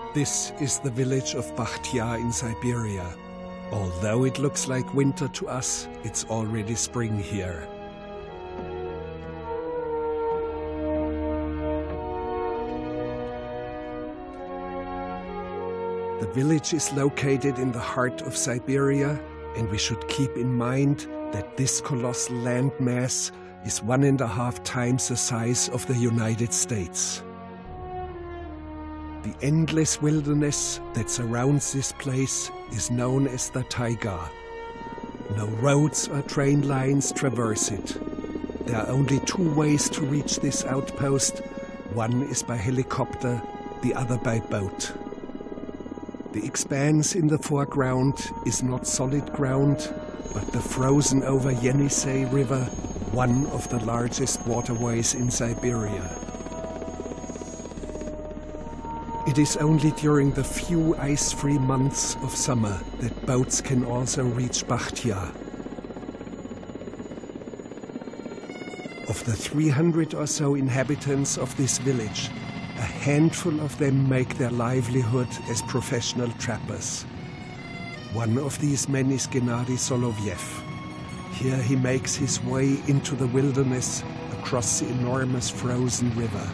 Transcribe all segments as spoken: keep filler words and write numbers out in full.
This is the village of Bakhtiar in Siberia. Although it looks like winter to us, it's already spring here. The village is located in the heart of Siberia, and we should keep in mind that this colossal landmass is one and a half times the size of the United States. The endless wilderness that surrounds this place is known as the taiga. No roads or train lines traverse it. There are only two ways to reach this outpost. One is by helicopter, the other by boat. The expanse in the foreground is not solid ground, but the frozen over Yenisei River, one of the largest waterways in Siberia. It is only during the few ice-free months of summer that boats can also reach Bakhtiar. Of the three hundred or so inhabitants of this village, a handful of them make their livelihood as professional trappers. One of these men is Gennady Solovyev. Here he makes his way into the wilderness across the enormous frozen river.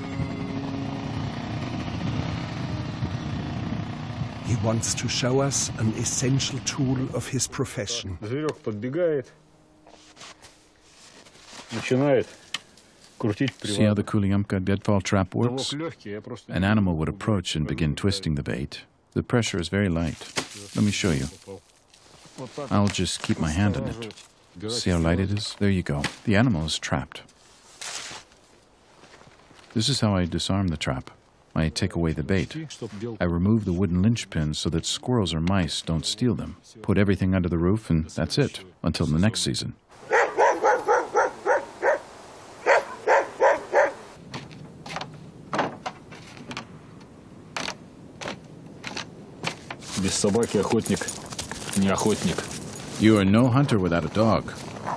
He wants to show us an essential tool of his profession. Зверек подбегает, начинает крутить привод. See how the Kuliamka deadfall trap works? An animal would approach and begin twisting the bait. The pressure is very light. Let me show you. I'll just keep my hand on it. See how light it is? There you go. The animal is trapped. This is how I disarm the trap. I take away the bait. I remove the wooden linchpins so that squirrels or mice don't steal them. Put everything under the roof, and that's it, until the next season. Без собаки охотник, не охотник. You are no hunter without a dog.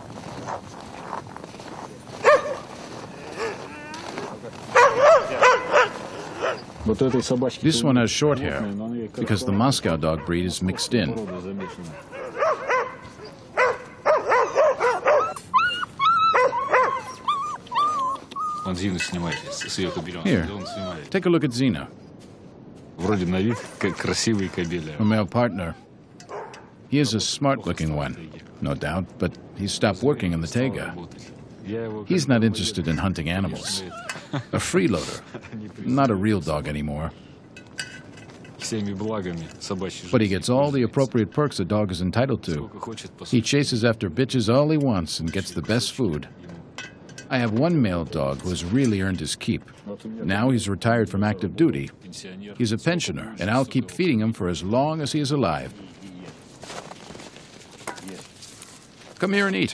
This one has short hair, because the Moscow dog breed is mixed in. Here, take a look at Zina. A male partner. He is a smart-looking one, no doubt, but he's stopped working in the taiga. He's not interested in hunting animals. A freeloader, not a real dog anymore. But he gets all the appropriate perks a dog is entitled to. He chases after bitches all he wants and gets the best food. I have one male dog who has really earned his keep. Now he's retired from active duty. He's a pensioner, and I'll keep feeding him for as long as he is alive. Come here and eat.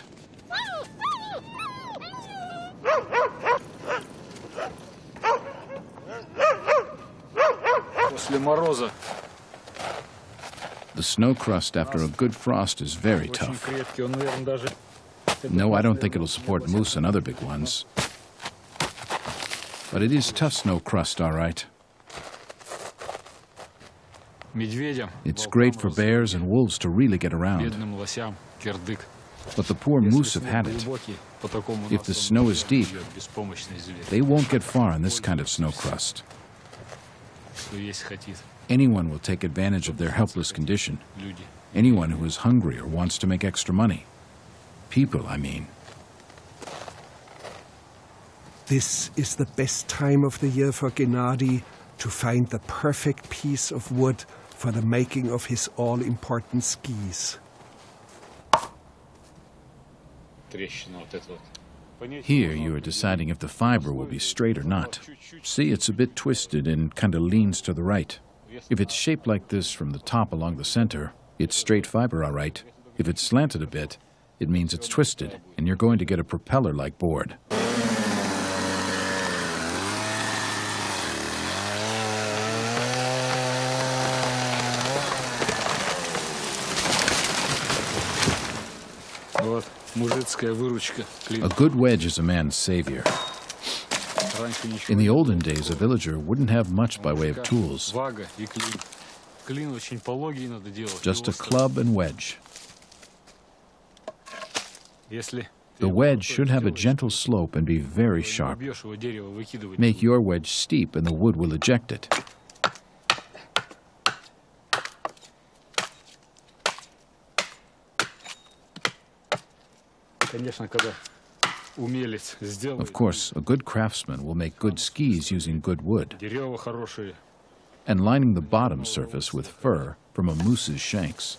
The snow crust after a good frost is very tough. No, I don't think it'll support moose and other big ones. But it is tough snow crust, all right. It's great for bears and wolves to really get around. But the poor moose have had it. If the snow is deep, they won't get far on this kind of snow crust. Anyone will take advantage of their helpless condition. Anyone who is hungry or wants to make extra money. People, I mean. This is the best time of the year for Gennady to find the perfect piece of wood for the making of his all-important skis. Here you are deciding if the fiber will be straight or not. See, it's a bit twisted and kind of leans to the right. If it's shaped like this from the top along the center, it's straight fiber, all right. If it's slanted a bit, it means it's twisted, and you're going to get a propeller-like board. A good wedge is a man's savior. In the olden days, a villager wouldn't have much by way of tools. Just a club and wedge. The wedge should have a gentle slope and be very sharp. Make your wedge steep and the wood will eject it. Of course, a good craftsman will make good skis using good wood and lining the bottom surface with fur from a moose's shanks.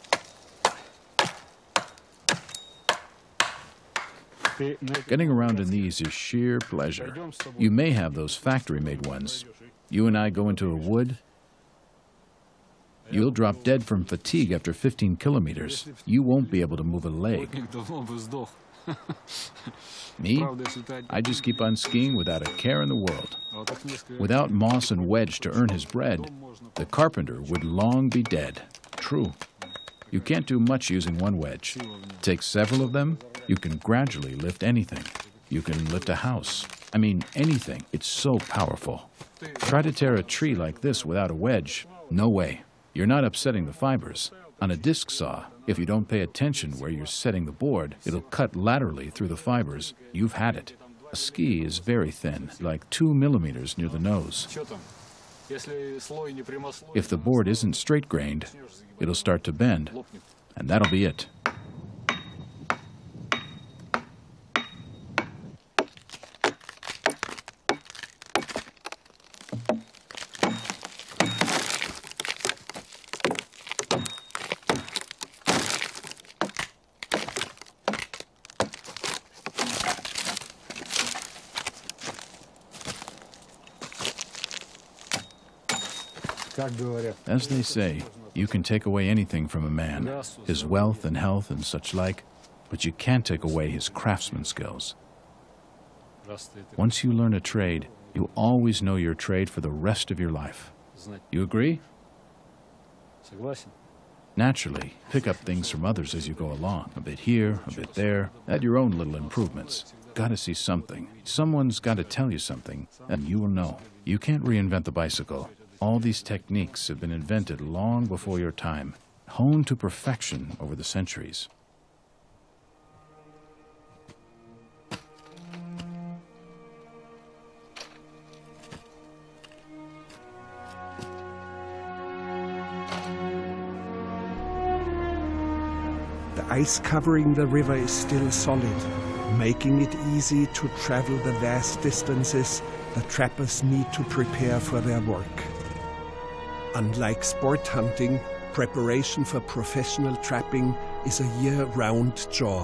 Getting around in these is sheer pleasure. You may have those factory-made ones. You and I go into a wood, you'll drop dead from fatigue after fifteen kilometers. You won't be able to move a leg. Me? I just keep on skiing without a care in the world. Without moss and wedge to earn his bread, the carpenter would long be dead. True. You can't do much using one wedge. Take several of them, you can gradually lift anything. You can lift a house. I mean, anything. It's so powerful. Try to tear a tree like this without a wedge. No way. You're not upsetting the fibers. On a disc saw, if you don't pay attention where you're setting the board, it'll cut laterally through the fibers. You've had it. A ski is very thin, like two millimeters near the nose. If the board isn't straight-grained, it'll start to bend, and that'll be it. As they say, you can take away anything from a man, his wealth and health and such like, but you can't take away his craftsman skills. Once you learn a trade, you always know your trade for the rest of your life. You agree? Naturally, pick up things from others as you go along. A bit here, a bit there, add your own little improvements. Gotta see something. Someone's gotta tell you something, and you will know. You can't reinvent the bicycle. All these techniques have been invented long before your time, honed to perfection over the centuries. The ice covering the river is still solid, making it easy to travel the vast distances the trappers need to prepare for their work. Unlike sport hunting, preparation for professional trapping is a year-round job.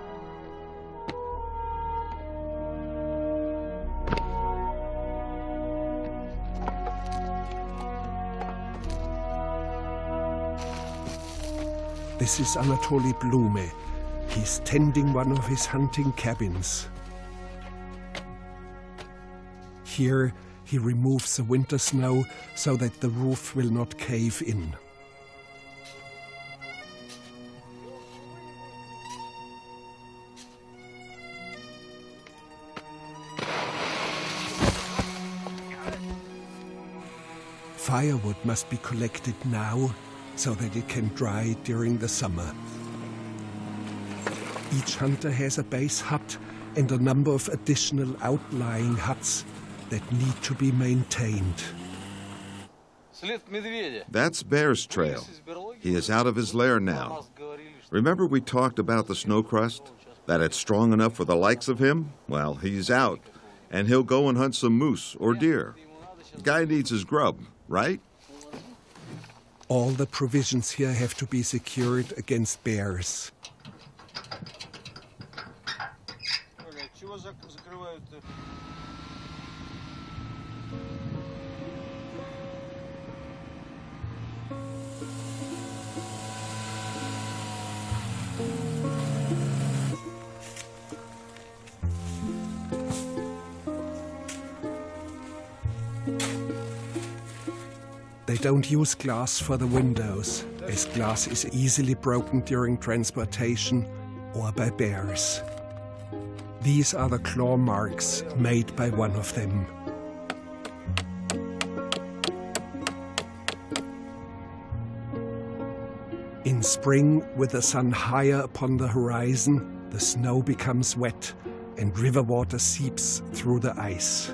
This is Anatoly Blume. He's tending one of his hunting cabins. Here, he removes the winter snow so that the roof will not cave in. Firewood must be collected now so that it can dry during the summer. Each hunter has a base hut and a number of additional outlying huts that need to be maintained. That's Bear's trail. He is out of his lair now. Remember we talked about the snow crust? That it's strong enough for the likes of him? Well, he's out, and he'll go and hunt some moose or deer. The guy needs his grub, right? All the provisions here have to be secured against bears. They don't use glass for the windows, as glass is easily broken during transportation or by bears. These are the claw marks made by one of them. In spring, with the sun higher upon the horizon, the snow becomes wet and river water seeps through the ice.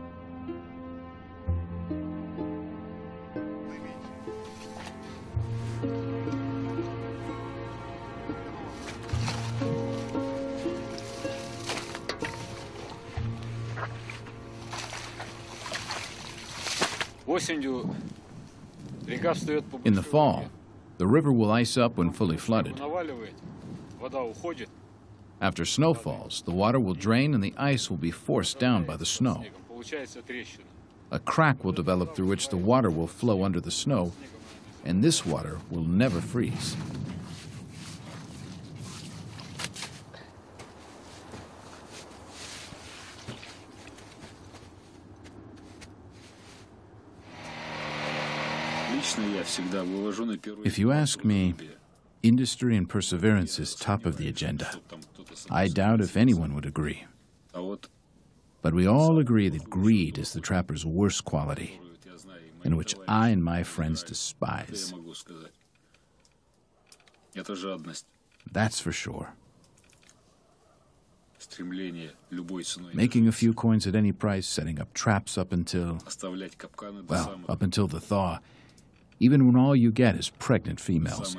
In the fall, the river will ice up when fully flooded. After snow falls, the water will drain and the ice will be forced down by the snow. A crack will develop through which the water will flow under the snow, and this water will never freeze. If you ask me, industry and perseverance is top of the agenda. I doubt if anyone would agree. But we all agree that greed is the trapper's worst quality, and which I and my friends despise. That's for sure. Making a few coins at any price, setting up traps up until, well, up until the thaw, even when all you get is pregnant females.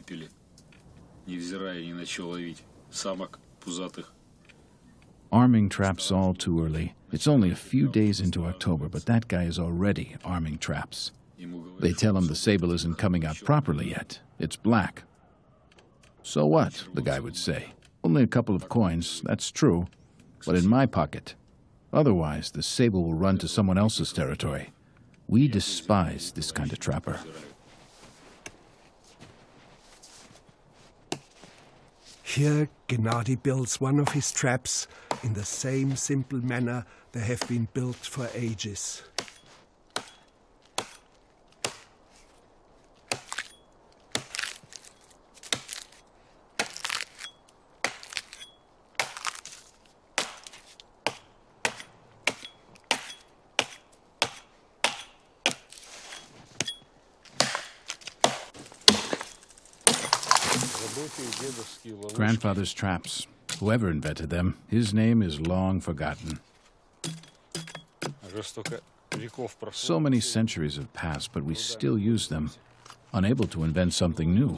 Arming traps all too early. It's only a few days into October, but that guy is already arming traps. They tell him the sable isn't coming out properly yet. It's black. So what, the guy would say. Only a couple of coins, that's true, but in my pocket. Otherwise, the sable will run to someone else's territory. We despise this kind of trapper. Here, Gennady builds one of his traps in the same simple manner they have been built for ages. Grandfather's traps. Whoever invented them, his name is long forgotten. So many centuries have passed, but we still use them, unable to invent something new.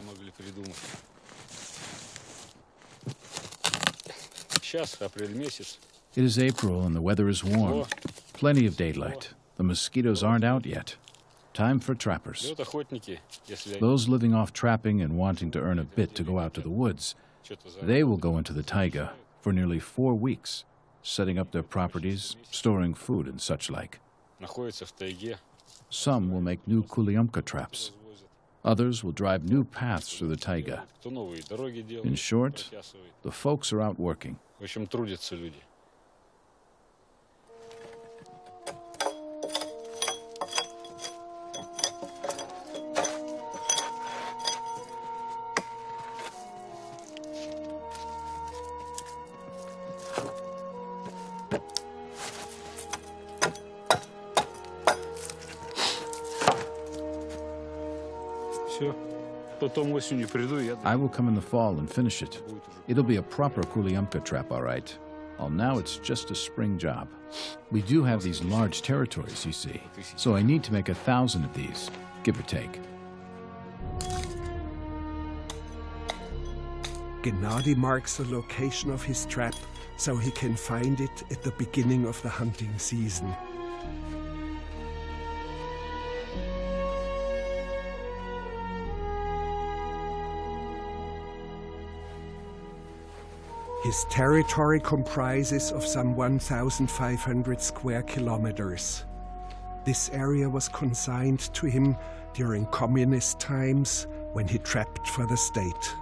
It is April and the weather is warm. Plenty of daylight. The mosquitoes aren't out yet. Time for trappers. Those living off trapping and wanting to earn a bit to go out to the woods, they will go into the taiga for nearly four weeks, setting up their properties, storing food and such like. Some will make new kuliamka traps. Others will drive new paths through the taiga. In short, the folks are out working. I will come in the fall and finish it. It'll be a proper kuliamka trap, all right. Well, now it's just a spring job. We do have these large territories, you see, so I need to make a thousand of these, give or take. Gennady marks the location of his trap so he can find it at the beginning of the hunting season. His territory comprises of some one thousand five hundred square kilometers. This area was consigned to him during communist times when he trapped for the state.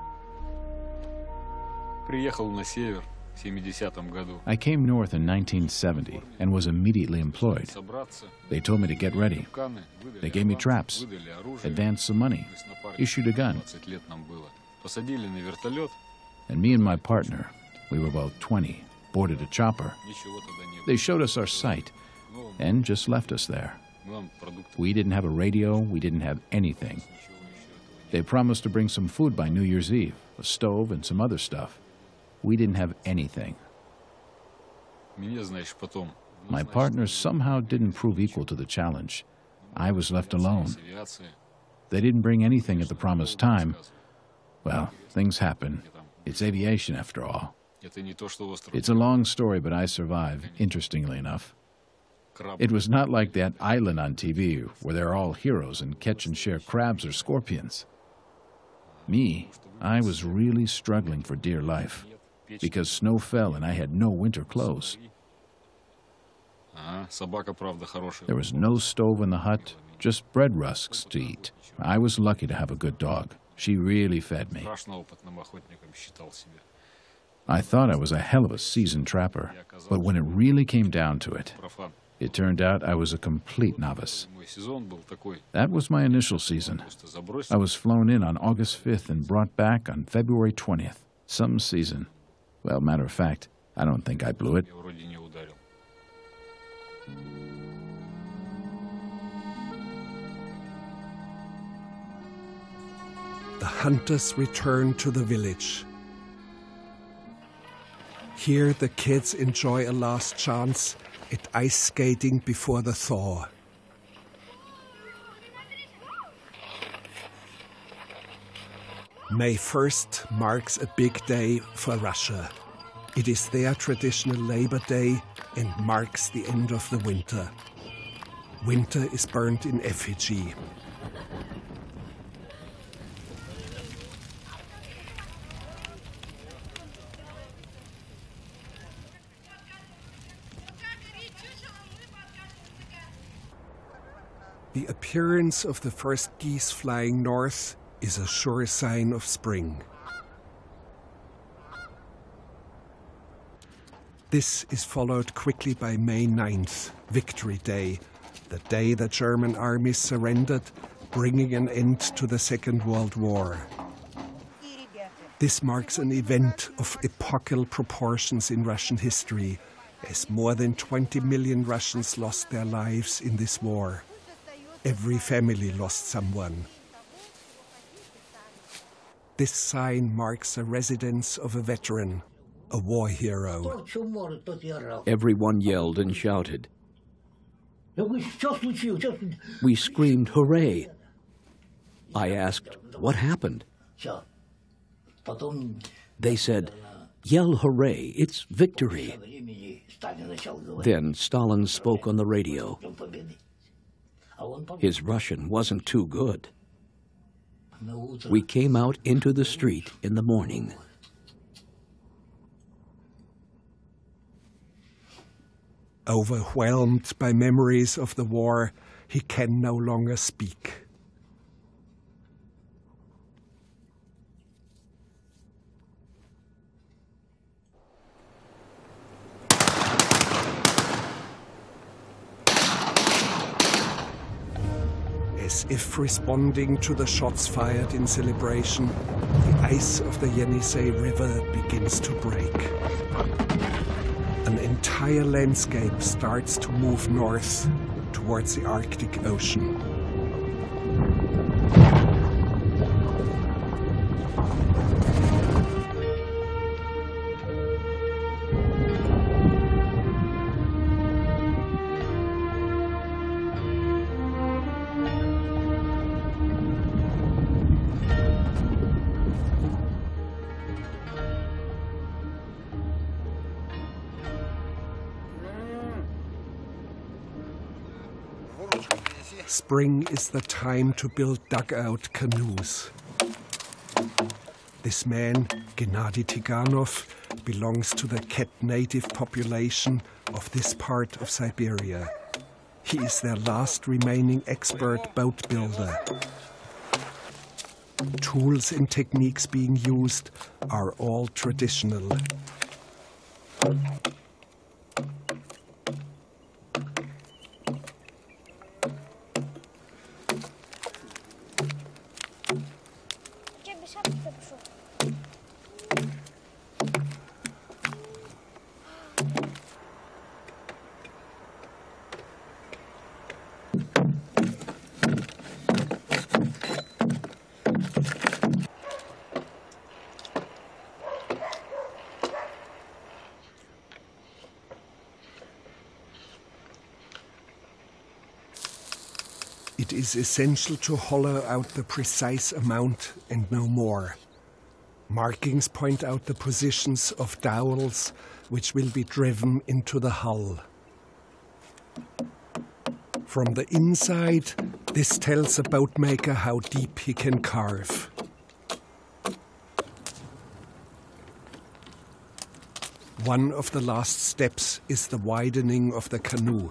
I came north in nineteen seventy and was immediately employed. They told me to get ready. They gave me traps, advanced some money, issued a gun. And me and my partner, we were about twenty. boarded a chopper. They showed us our site and just left us there. We didn't have a radio, we didn't have anything. They promised to bring some food by New Year's Eve, a stove and some other stuff. We didn't have anything. My partners somehow didn't prove equal to the challenge. I was left alone. They didn't bring anything at the promised time. Well, things happen. It's aviation, after all. It's a long story, but I survived, interestingly enough. It was not like that island on T V where they're all heroes and catch and share crabs or scorpions. Me, I was really struggling for dear life because snow fell and I had no winter clothes. There was no stove in the hut, just bread rusks to eat. I was lucky to have a good dog. She really fed me. I thought I was a hell of a seasoned trapper, but when it really came down to it, it turned out I was a complete novice. That was my initial season. I was flown in on August fifth and brought back on February twentieth. Some season. Well, matter of fact, I don't think I blew it. The hunters return to the village. Here the kids enjoy a last chance at ice skating before the thaw. May first marks a big day for Russia. It is their traditional Labor Day and marks the end of the winter. Winter is burned in effigy. The appearance of the first geese flying north is a sure sign of spring. This is followed quickly by May ninth, Victory Day, the day the German armies surrendered, bringing an end to the Second World War. This marks an event of epochal proportions in Russian history, as more than twenty million Russians lost their lives in this war. Every family lost someone. This sign marks the residence of a veteran, a war hero. Everyone yelled and shouted. We screamed, hooray! I asked, what happened? They said, yell hooray, it's victory. Then Stalin spoke on the radio. His Russian wasn't too good. We came out into the street in the morning. Overwhelmed by memories of the war, he can no longer speak. As if responding to the shots fired in celebration, the ice of the Yenisei River begins to break. An entire landscape starts to move north towards the Arctic Ocean. Spring is the time to build dugout canoes. This man, Gennady Tiganov, belongs to the Ket native population of this part of Siberia. He is their last remaining expert boat builder. Tools and techniques being used are all traditional. It is essential to hollow out the precise amount and no more. Markings point out the positions of dowels which will be driven into the hull. From the inside, this tells a boatmaker how deep he can carve. One of the last steps is the widening of the canoe.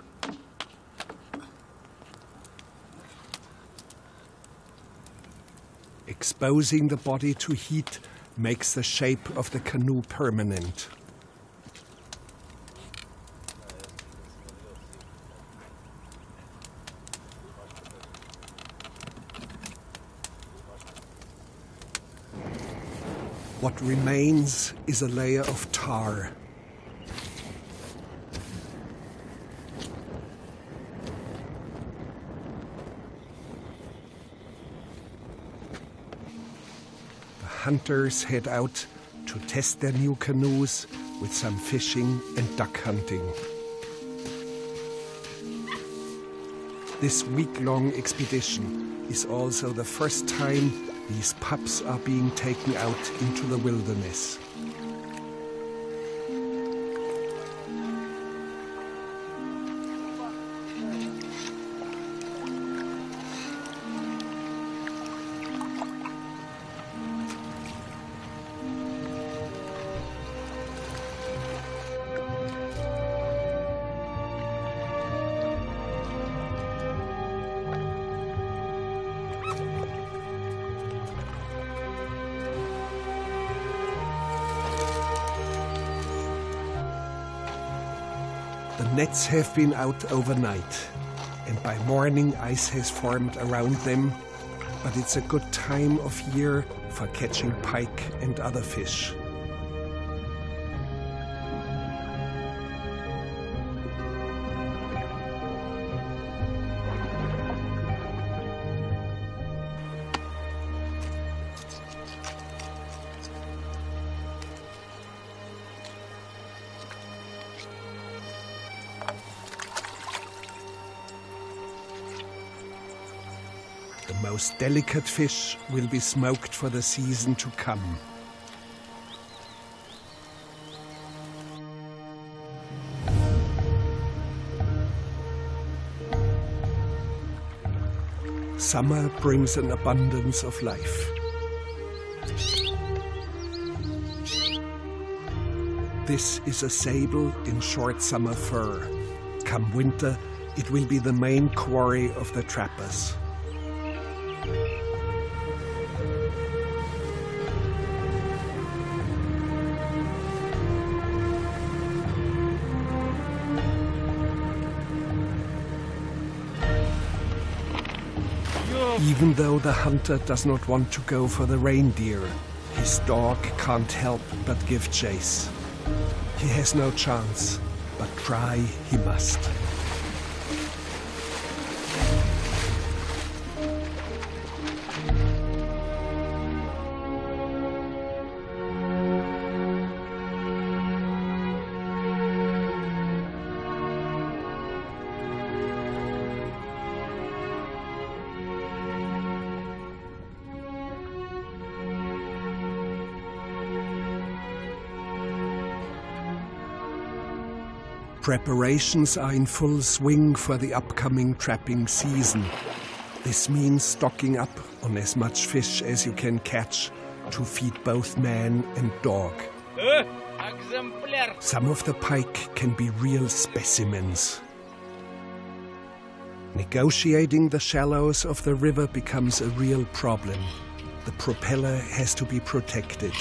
Exposing the body to heat makes the shape of the canoe permanent. What remains is a layer of tar. Hunters head out to test their new canoes with some fishing and duck hunting. This week-long expedition is also the first time these pups are being taken out into the wilderness. The nets have been out overnight, and by morning ice has formed around them, but it's a good time of year for catching pike and other fish. The most delicate fish will be smoked for the season to come. Summer brings an abundance of life. This is a sable in short summer fur. Come winter, it will be the main quarry of the trappers. Even though the hunter does not want to go for the reindeer, his dog can't help but give chase. He has no chance, but try he must. Preparations are in full swing for the upcoming trapping season. This means stocking up on as much fish as you can catch to feed both man and dog. Some of the pike can be real specimens. Negotiating the shallows of the river becomes a real problem. The propeller has to be protected.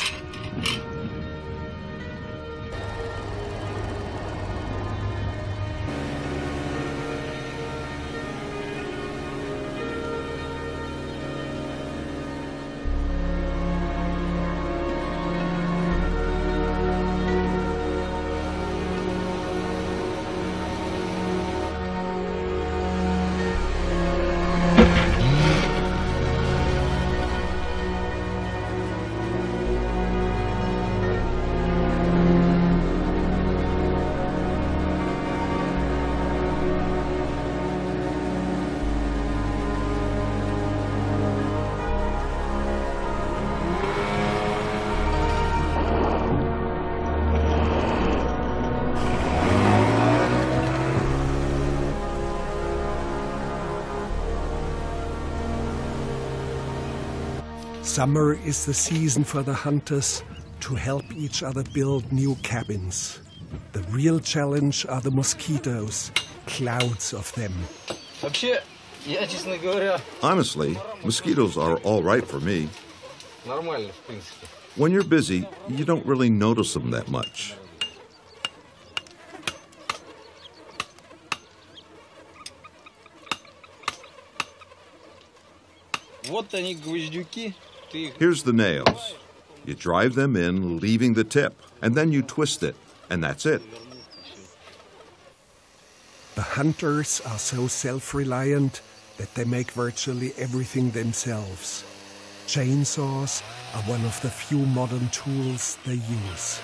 Summer is the season for the hunters to help each other build new cabins. The real challenge are the mosquitoes, clouds of them. Honestly, mosquitoes are all right for me. When you're busy, you don't really notice them that much. Here's the nails. You drive them in, leaving the tip, and then you twist it, and that's it. The hunters are so self-reliant that they make virtually everything themselves. Chainsaws are one of the few modern tools they use.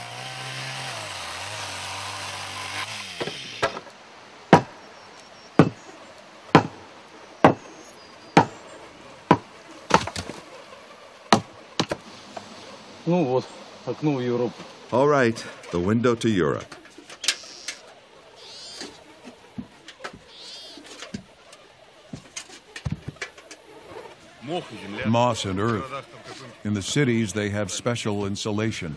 All right, the window to Europe. Moss and earth. In the cities, they have special insulation.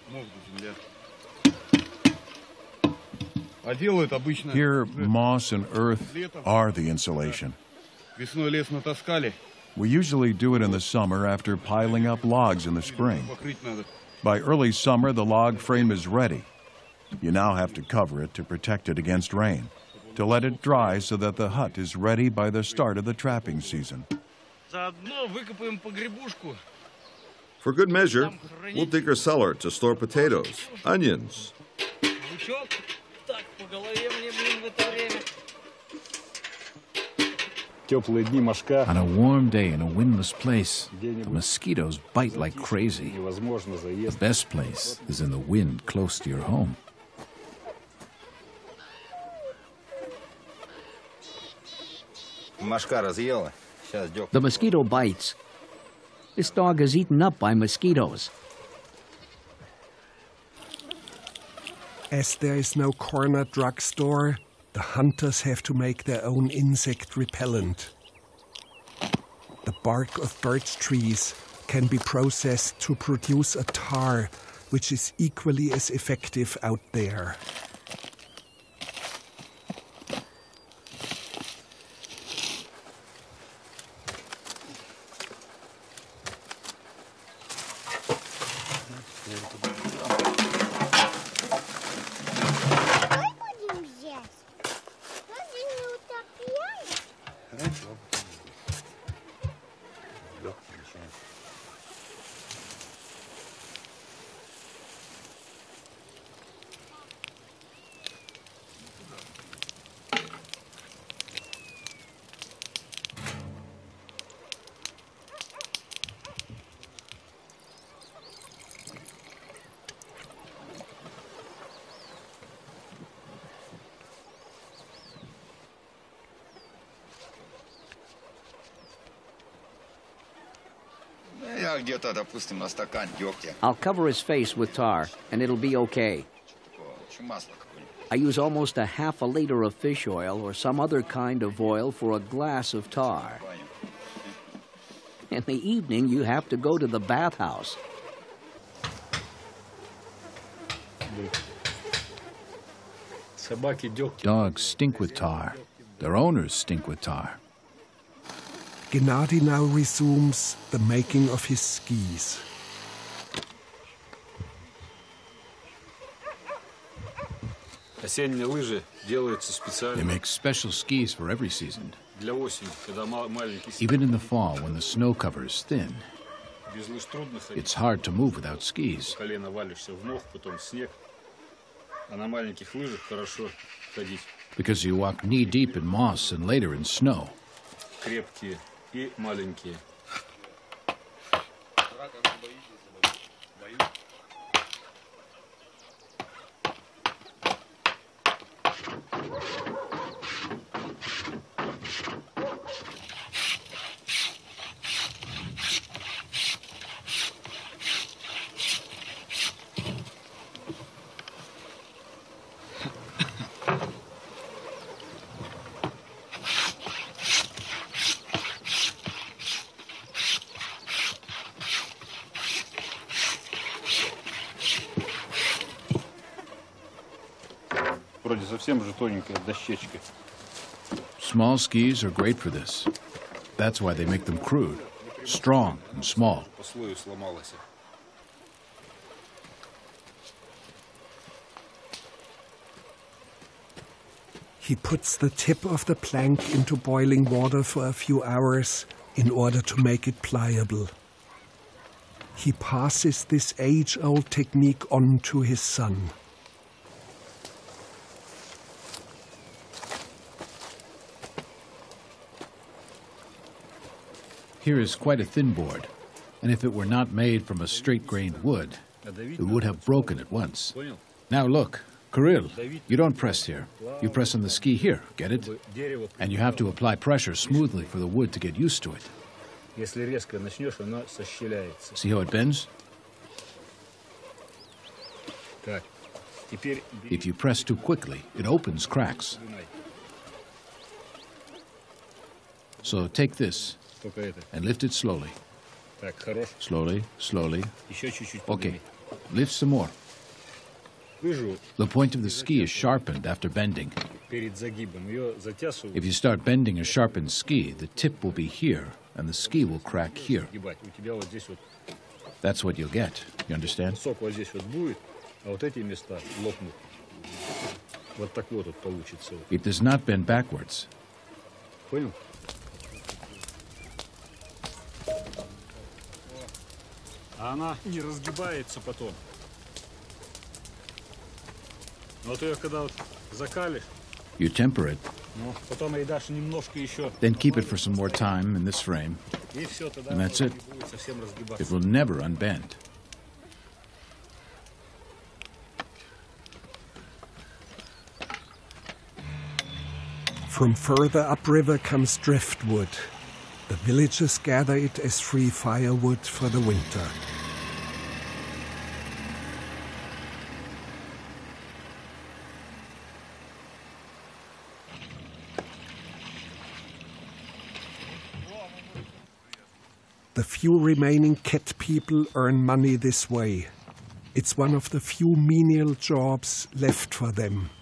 Here, moss and earth are the insulation. We usually do it in the summer after piling up logs in the spring. By early summer, the log frame is ready. You now have to cover it to protect it against rain, to let it dry so that the hut is ready by the start of the trapping season. For good measure, we'll dig a cellar to store potatoes, onions. On a warm day in a windless place, the mosquitoes bite like crazy. The best place is in the wind close to your home. The mosquito bites. This dog is eaten up by mosquitoes. As there is no corner drugstore, the hunters have to make their own insect repellent. The bark of birch trees can be processed to produce a tar, which is equally as effective out there. I'll cover his face with tar, and it'll be okay. I use almost a half a liter of fish oil or some other kind of oil for a glass of tar. In the evening, you have to go to the bathhouse. Dogs stink with tar. Their owners stink with tar. Gennady now resumes the making of his skis. They make special skis for every season. Even in the fall, when the snow cover is thin, it's hard to move without skis. Because you walk knee-deep in moss and later in snow. вроде совсем же тоненькая дощечка. Small skis are great for this. That's why they make them crude, strong and small. По слою сломалась. He puts the tip of the plank into boiling water for a few hours in order to make it pliable. He passes this age-old technique on to his son. Here is quite a thin board, and if it were not made from a straight-grained wood, it would have broken at once. Now look, Kirill, you don't press here. You press on the ski here, get it? And you have to apply pressure smoothly for the wood to get used to it. See how it bends? If you press too quickly, it opens cracks. So take this and lift it slowly. Slowly, slowly. Okay, lift some more. The point of the ski is sharpened after bending. If you start bending a sharpened ski, the tip will be here, and the ski will crack here. That's what you'll get. You understand? It does not bend backwards. Она не разгибается потом. Но ты ее когда вот закалишь, You temper it, ну, потом ей дашь немножко еще, then keep it for some more time in this frame. и все, тогда And that's она it. не будет совсем разгибаться. It will never unbend. From further upriver comes driftwood. The villagers gather it as free firewood for the winter. The few remaining Ket people earn money this way. It's one of the few menial jobs left for them.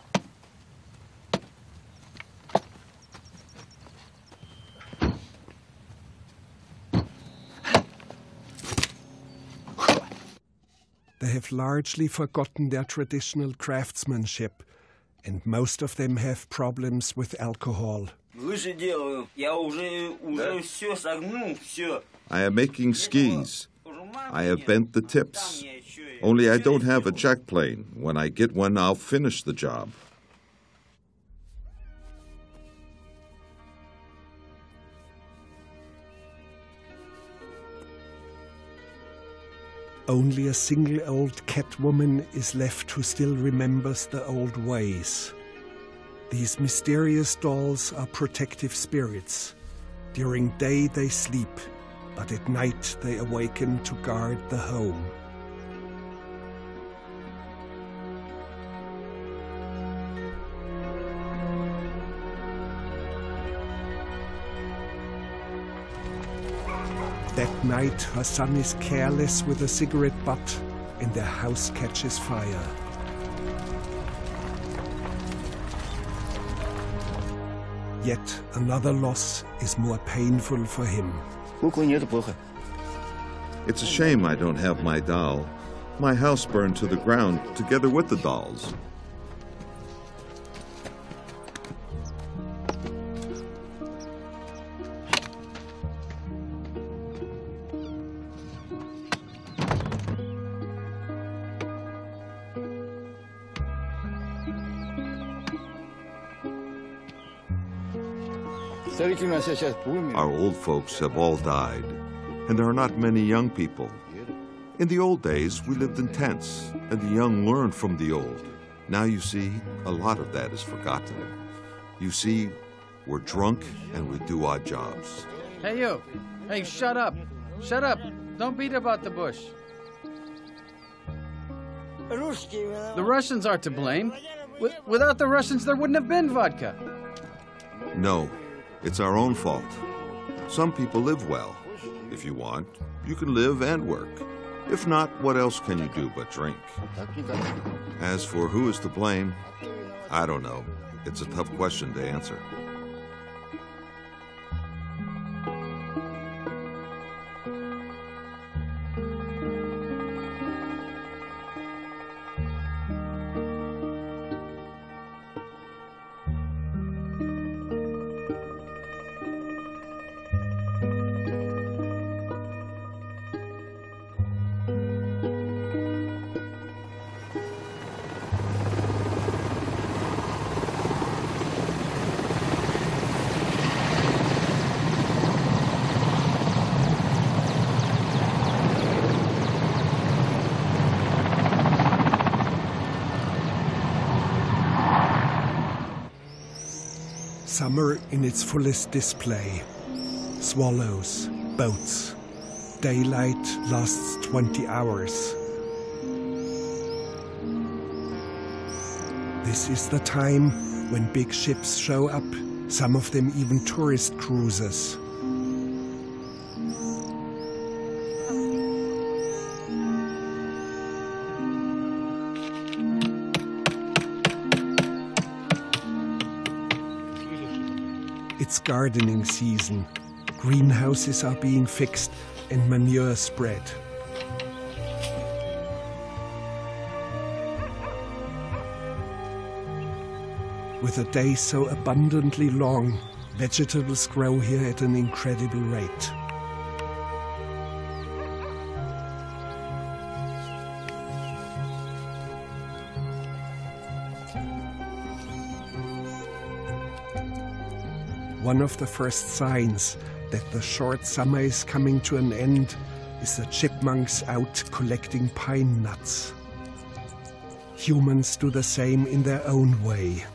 They have largely forgotten their traditional craftsmanship, and most of them have problems with alcohol. I am making skis. I have bent the tips. Only I don't have a jack plane. When I get one, I'll finish the job. Only a single old cat woman is left who still remembers the old ways. These mysterious dolls are protective spirits. During day they sleep, but at night they awaken to guard the home. That night, her son is careless with a cigarette butt, and their house catches fire. Yet another loss is more painful for him. It's a shame I don't have my doll. My house burned to the ground together with the dolls. Our old folks have all died, and there are not many young people. In the old days, we lived in tents, and the young learned from the old. Now you see, a lot of that is forgotten. You see, we're drunk and we do odd jobs. Hey, you. Hey, shut up. Shut up. Don't beat about the bush. The Russians are to blame. With, without the Russians, there wouldn't have been vodka. No, it's our own fault. Some people live well. If you want, you can live and work. If not, what else can you do but drink? As for who is to blame, I don't know. It's a tough question to answer. Summer in its fullest display. Swallows, boats. Daylight lasts twenty hours. This is the time when big ships show up, some of them even tourist cruises. It's gardening season. Greenhouses are being fixed and manure spread. With a day so abundantly long, vegetables grow here at an incredible rate. One of the first signs that the short summer is coming to an end is the chipmunks out collecting pine nuts. Humans do the same in their own way.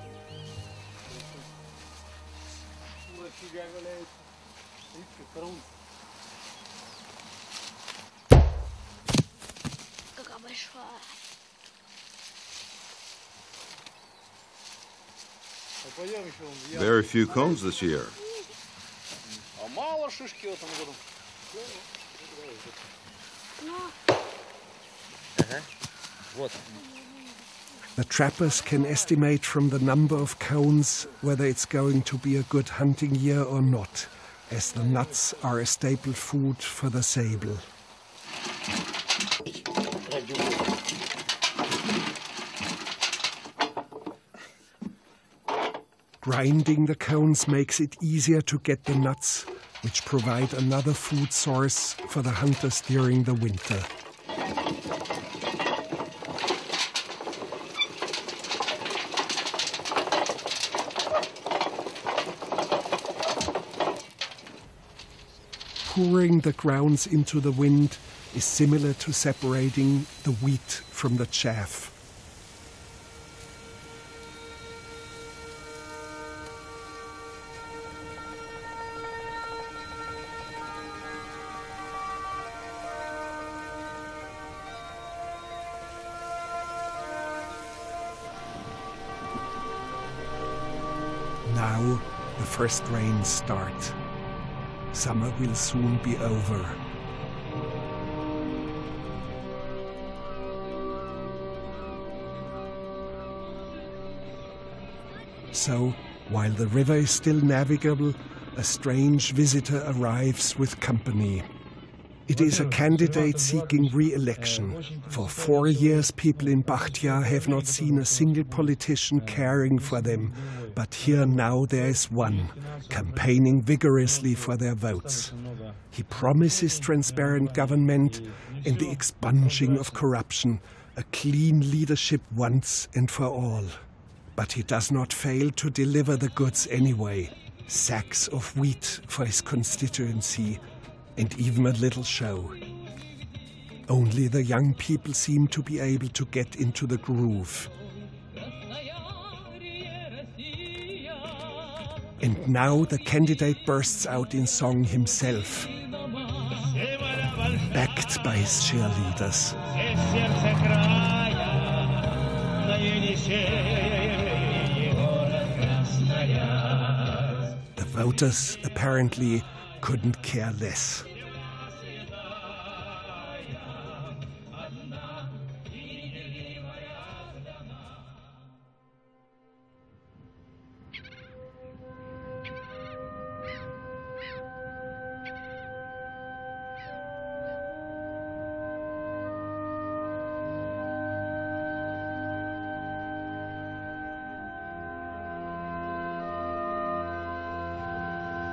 Very few cones this year. The trappers can estimate from the number of cones whether it's going to be a good hunting year or not, as the nuts are a staple food for the sable. Grinding the cones makes it easier to get the nuts, which provide another food source for the hunters during the winter. Pouring the grounds into the wind is similar to separating the wheat from the chaff. Now the first rains start. Summer will soon be over. So, while the river is still navigable, a strange visitor arrives with company. It is a candidate seeking re-election. For four years, people in Bakhtia have not seen a single politician caring for them. But here now there is one, campaigning vigorously for their votes. He promises transparent government and the expunging of corruption, a clean leadership once and for all. But he does not fail to deliver the goods anyway. Sacks of wheat for his constituency, and even a little show. Only the young people seem to be able to get into the groove. And now the candidate bursts out in song himself, backed by his cheerleaders. The voters apparently couldn't care less.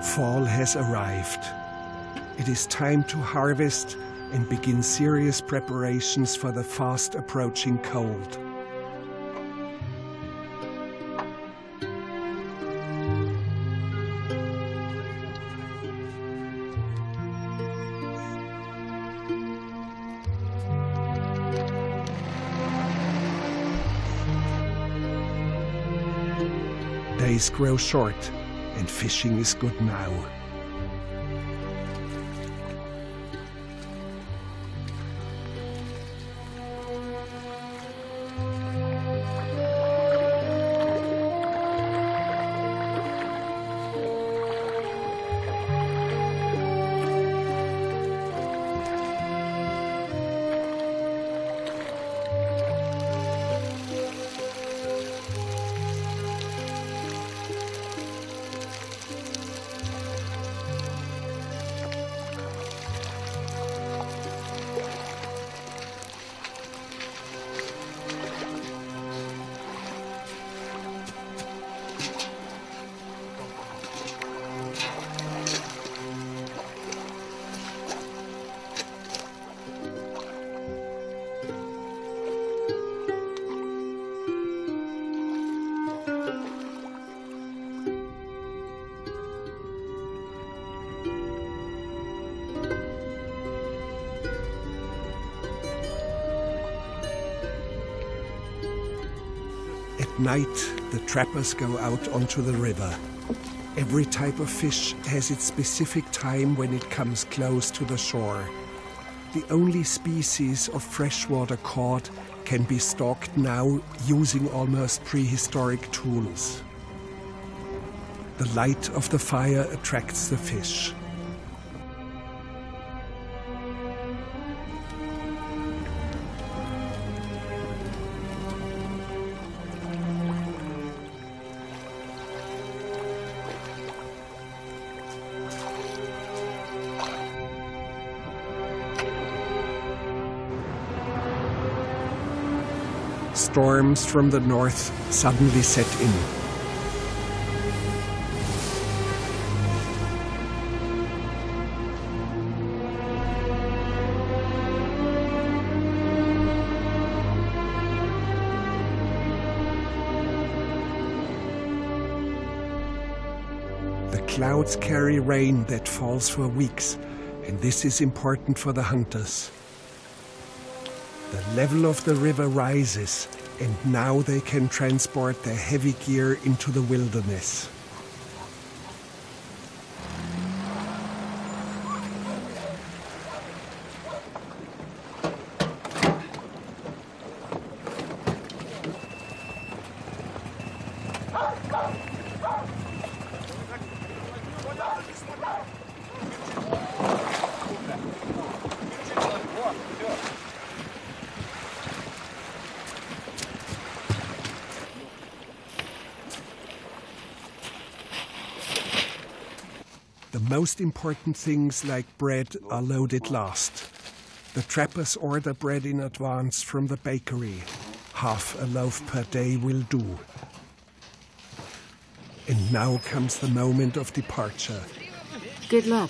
Fall has arrived. It is time to harvest and begin serious preparations for the fast approaching cold. Days grow short, and fishing is good now. At night, the trappers go out onto the river. Every type of fish has its specific time when it comes close to the shore. The only species of freshwater caught can be stalked now using almost prehistoric tools. The light of the fire attracts the fish. Storms from the north suddenly set in. The clouds carry rain that falls for weeks, and this is important for the hunters. The level of the river rises, and now they can transport their heavy gear into the wilderness. The most important things like bread are loaded last. The trappers order bread in advance from the bakery. Half a loaf per day will do. And now comes the moment of departure. Good luck.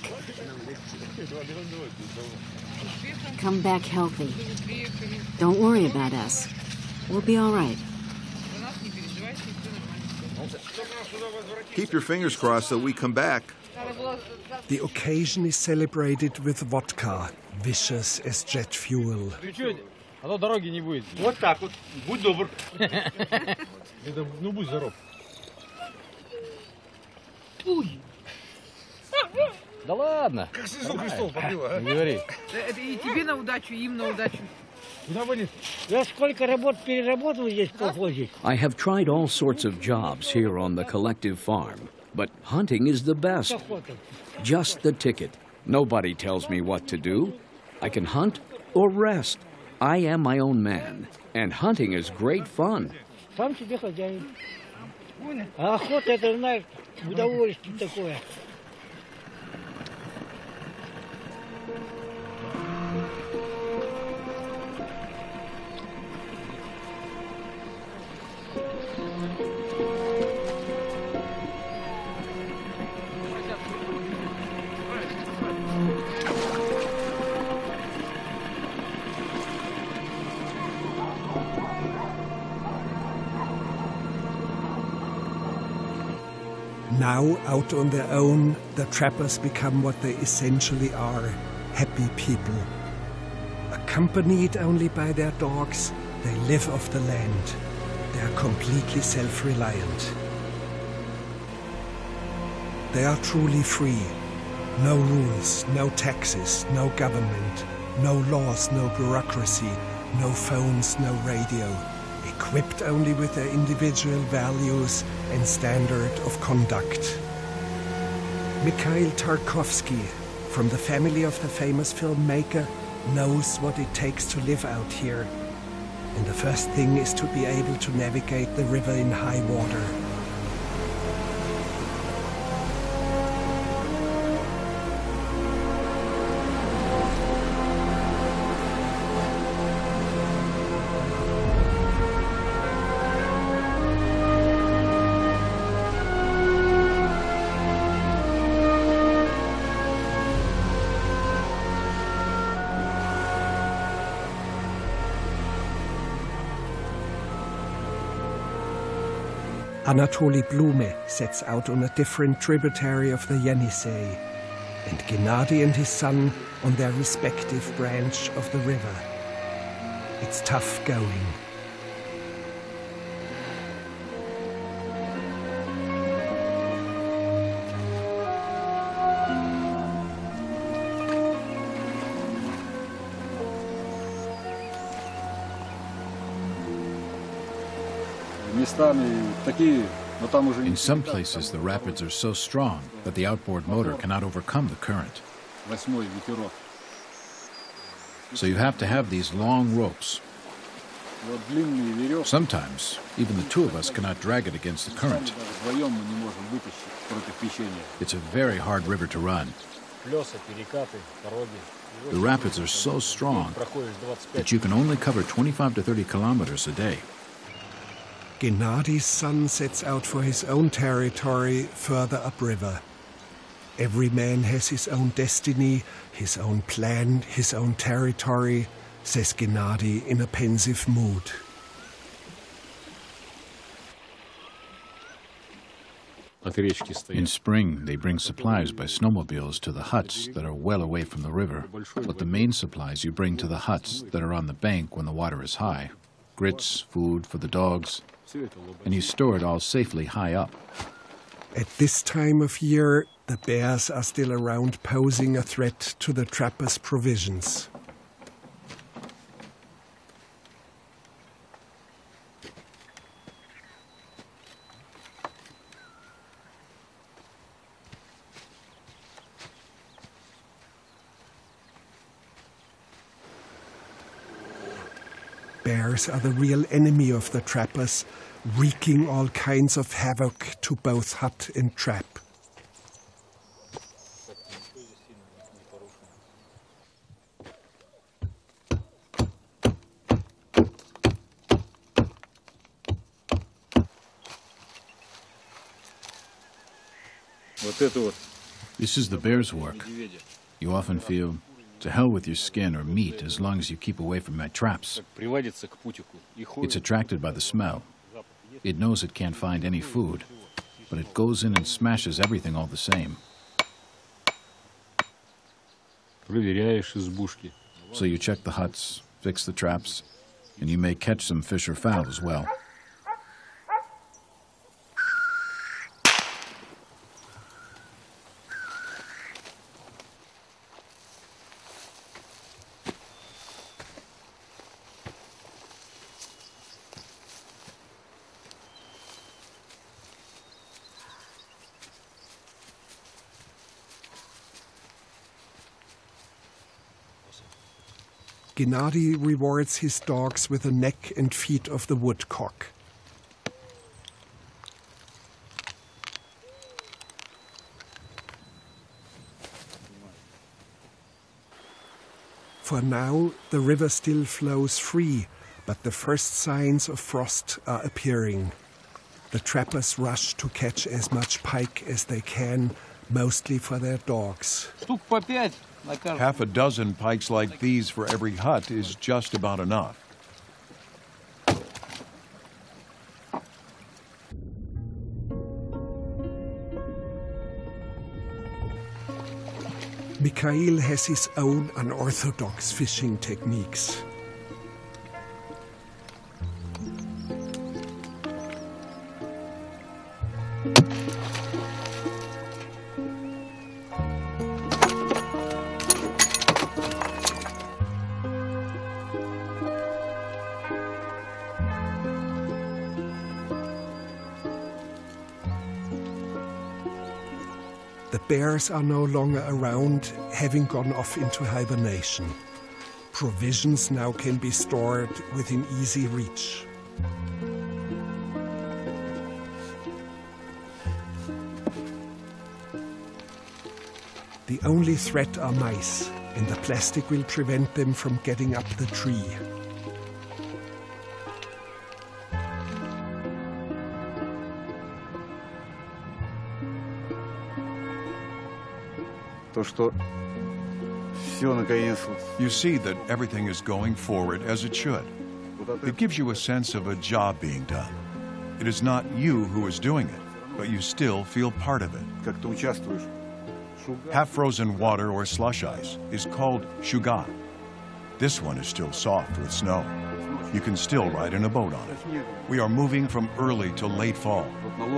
Come back healthy. Don't worry about us. We'll be all right. Keep your fingers crossed that we come back. The occasion is celebrated with vodka, vicious as jet fuel. Вот так вот. Будь добр. Ну, будь здоров. Да ладно. Как с Иисусом Христом побила, а? Не говори. Это и тебе на удачу, и им на удачу. Куда валит? Я сколько работ переработал здесь в колхозе. I have tried all sorts of jobs here on the collective farm, but hunting is the best. Just the ticket. Nobody tells me what to do. I can hunt or rest. I am my own man, and hunting is great fun. Сам себе хозяин. А охота, это, знаешь, удовольствие такое. Now, out on their own, the trappers become what they essentially are, happy people. Accompanied only by their dogs, they live off the land. They are completely self-reliant. They are truly free. No rules, no taxes, no government, no laws, no bureaucracy, no phones, no radio. Equipped only with their individual values and standard of conduct. Mikhail Tarkovsky, from the family of the famous filmmaker, knows what it takes to live out here. And the first thing is to be able to navigate the river in high water. Anatoly Blume sets out on a different tributary of the Yenisei, and Gennady and his son on their respective branch of the river. It's tough going. In some places, the rapids are so strong that the outboard motor cannot overcome the current. So you have to have these long ropes. Sometimes, even the two of us cannot drag it against the current. It's a very hard river to run. The rapids are so strong that you can only cover twenty-five to thirty kilometers a day. Gennady's son sets out for his own territory further upriver. Every man has his own destiny, his own plan, his own territory, says Gennady in a pensive mood. In spring, they bring supplies by snowmobiles to the huts that are well away from the river. But the main supplies you bring to the huts that are on the bank when the water is high. Grits, food for the dogs, and you store it all safely high up. At this time of year, the bears are still around, posing a threat to the trappers' provisions. Bears are the real enemy of the trappers, wreaking all kinds of havoc to both hut and trap. This is the bear's work. You often feel, to hell with your skin or meat as long as you keep away from my traps. It's attracted by the smell. It knows it can't find any food, but it goes in and smashes everything all the same. So you check the huts, fix the traps, and you may catch some fish or fowl as well. Gennady rewards his dogs with the neck and feet of the woodcock. For now, the river still flows free, but the first signs of frost are appearing. The trappers rush to catch as much pike as they can, mostly for their dogs. Half a dozen pikes like these for every hut is just about enough. Mikhail has his own unorthodox fishing techniques. The bears are no longer around, having gone off into hibernation. Provisions now can be stored within easy reach. The only threat are mice, and the plastic will prevent them from getting up the tree. You see that everything is going forward as it should. It gives you a sense of a job being done. It is not you who is doing it, but you still feel part of it. Half-frozen water or slush ice is called shuga. This one is still soft with snow. You can still ride in a boat on it. We are moving from early to late fall.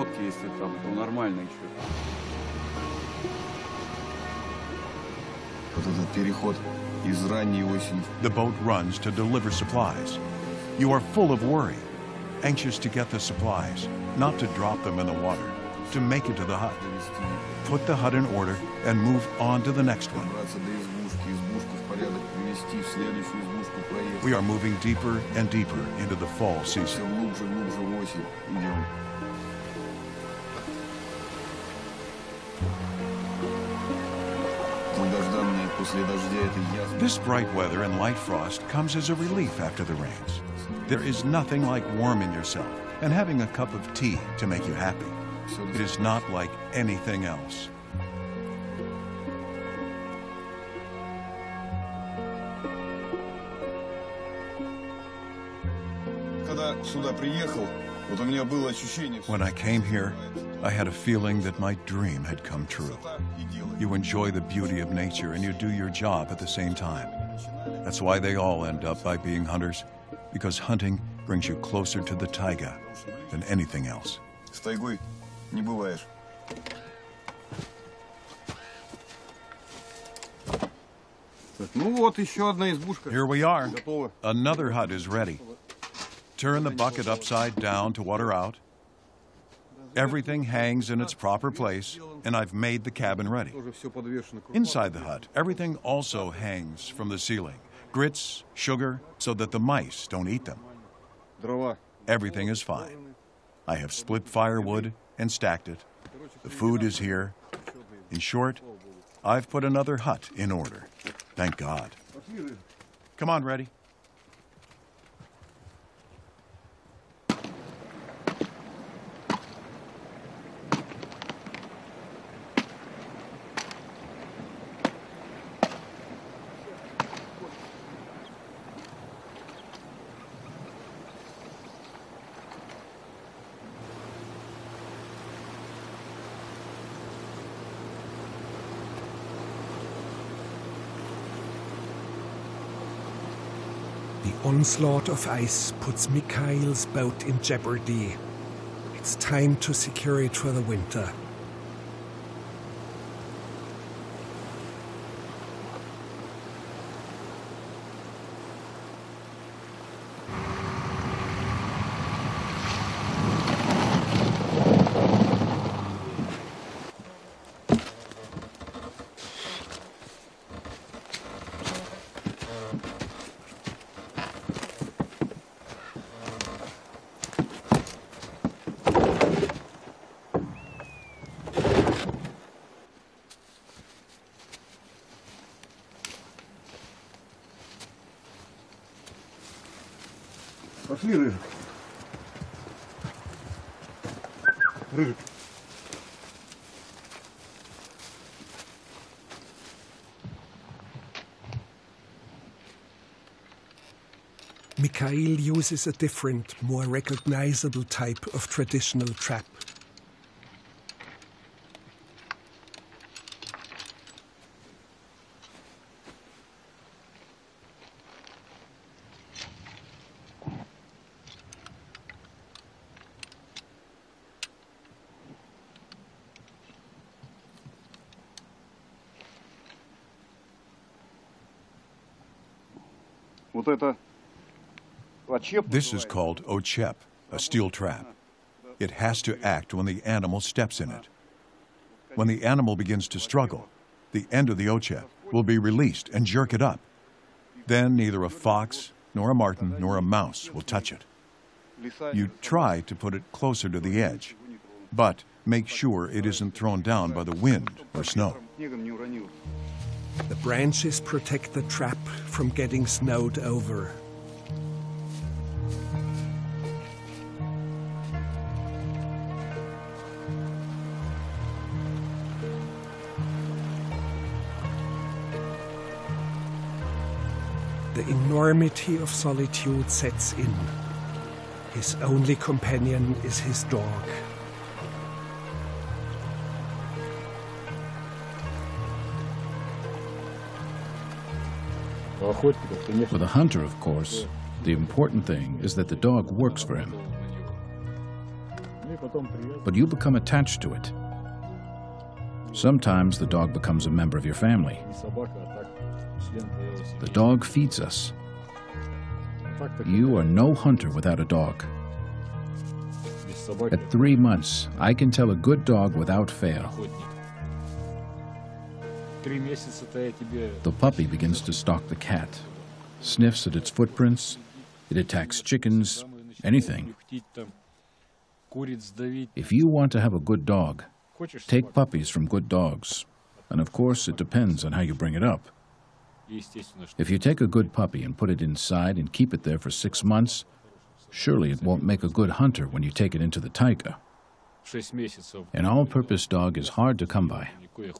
The boat runs to deliver supplies. You are full of worry, anxious to get the supplies, not to drop them in the water, to make it to the hut. Put the hut in order and move on to the next one. We are moving deeper and deeper into the fall season. This bright weather and light frost comes as a relief after the rains. There is nothing like warming yourself and having a cup of tea to make you happy. It is not like anything else. When I came here, I had a feeling that my dream had come true. You enjoy the beauty of nature and you do your job at the same time. That's why they all end up by being hunters, because hunting brings you closer to the taiga than anything else. Here we are. Another hut is ready. Turn the bucket upside down to water out. Everything hangs in its proper place, and I've made the cabin ready. Inside the hut, everything also hangs from the ceiling. Grits, sugar, so that the mice don't eat them. Everything is fine. I have split firewood and stacked it. The food is here. In short, I've put another hut in order. Thank God. Come on, Reddy. The onslaught of ice puts Mikhail's boat in jeopardy. It's time to secure it for the winter. Пошли, Рыжик. Рыжик. Mikhail uses a different, more recognizable type of traditional trap. This is called ochep, a steel trap. It has to act when the animal steps in it. When the animal begins to struggle, the end of the ochep will be released and jerk it up. Then neither a fox, nor a marten, nor a mouse will touch it. You try to put it closer to the edge, but make sure it isn't thrown down by the wind or snow. The branches protect the trap from getting snowed over. The enormity of solitude sets in. His only companion is his dog. For the hunter, of course, the important thing is that the dog works for him. But you become attached to it. Sometimes the dog becomes a member of your family. The dog feeds us. You are no hunter without a dog. At three months, I can tell a good dog without fail. The puppy begins to stalk the cat, sniffs at its footprints, it attacks chickens, anything. If you want to have a good dog, take puppies from good dogs. And of course, it depends on how you bring it up. If you take a good puppy and put it inside and keep it there for six months, surely it won't make a good hunter when you take it into the taiga. An all-purpose dog is hard to come by.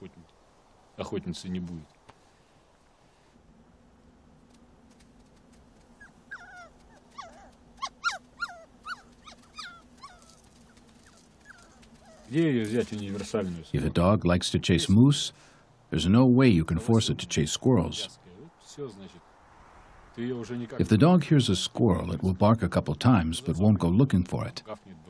If a dog likes to chase moose, there's no way you can force it to chase squirrels. If the dog hears a squirrel, it will bark a couple times, but won't go looking for it.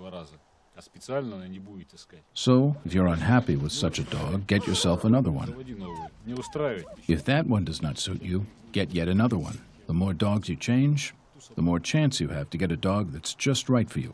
So, if you're unhappy with such a dog, get yourself another one. If that one does not suit you, get yet another one. The more dogs you change, the more chance you have to get a dog that's just right for you.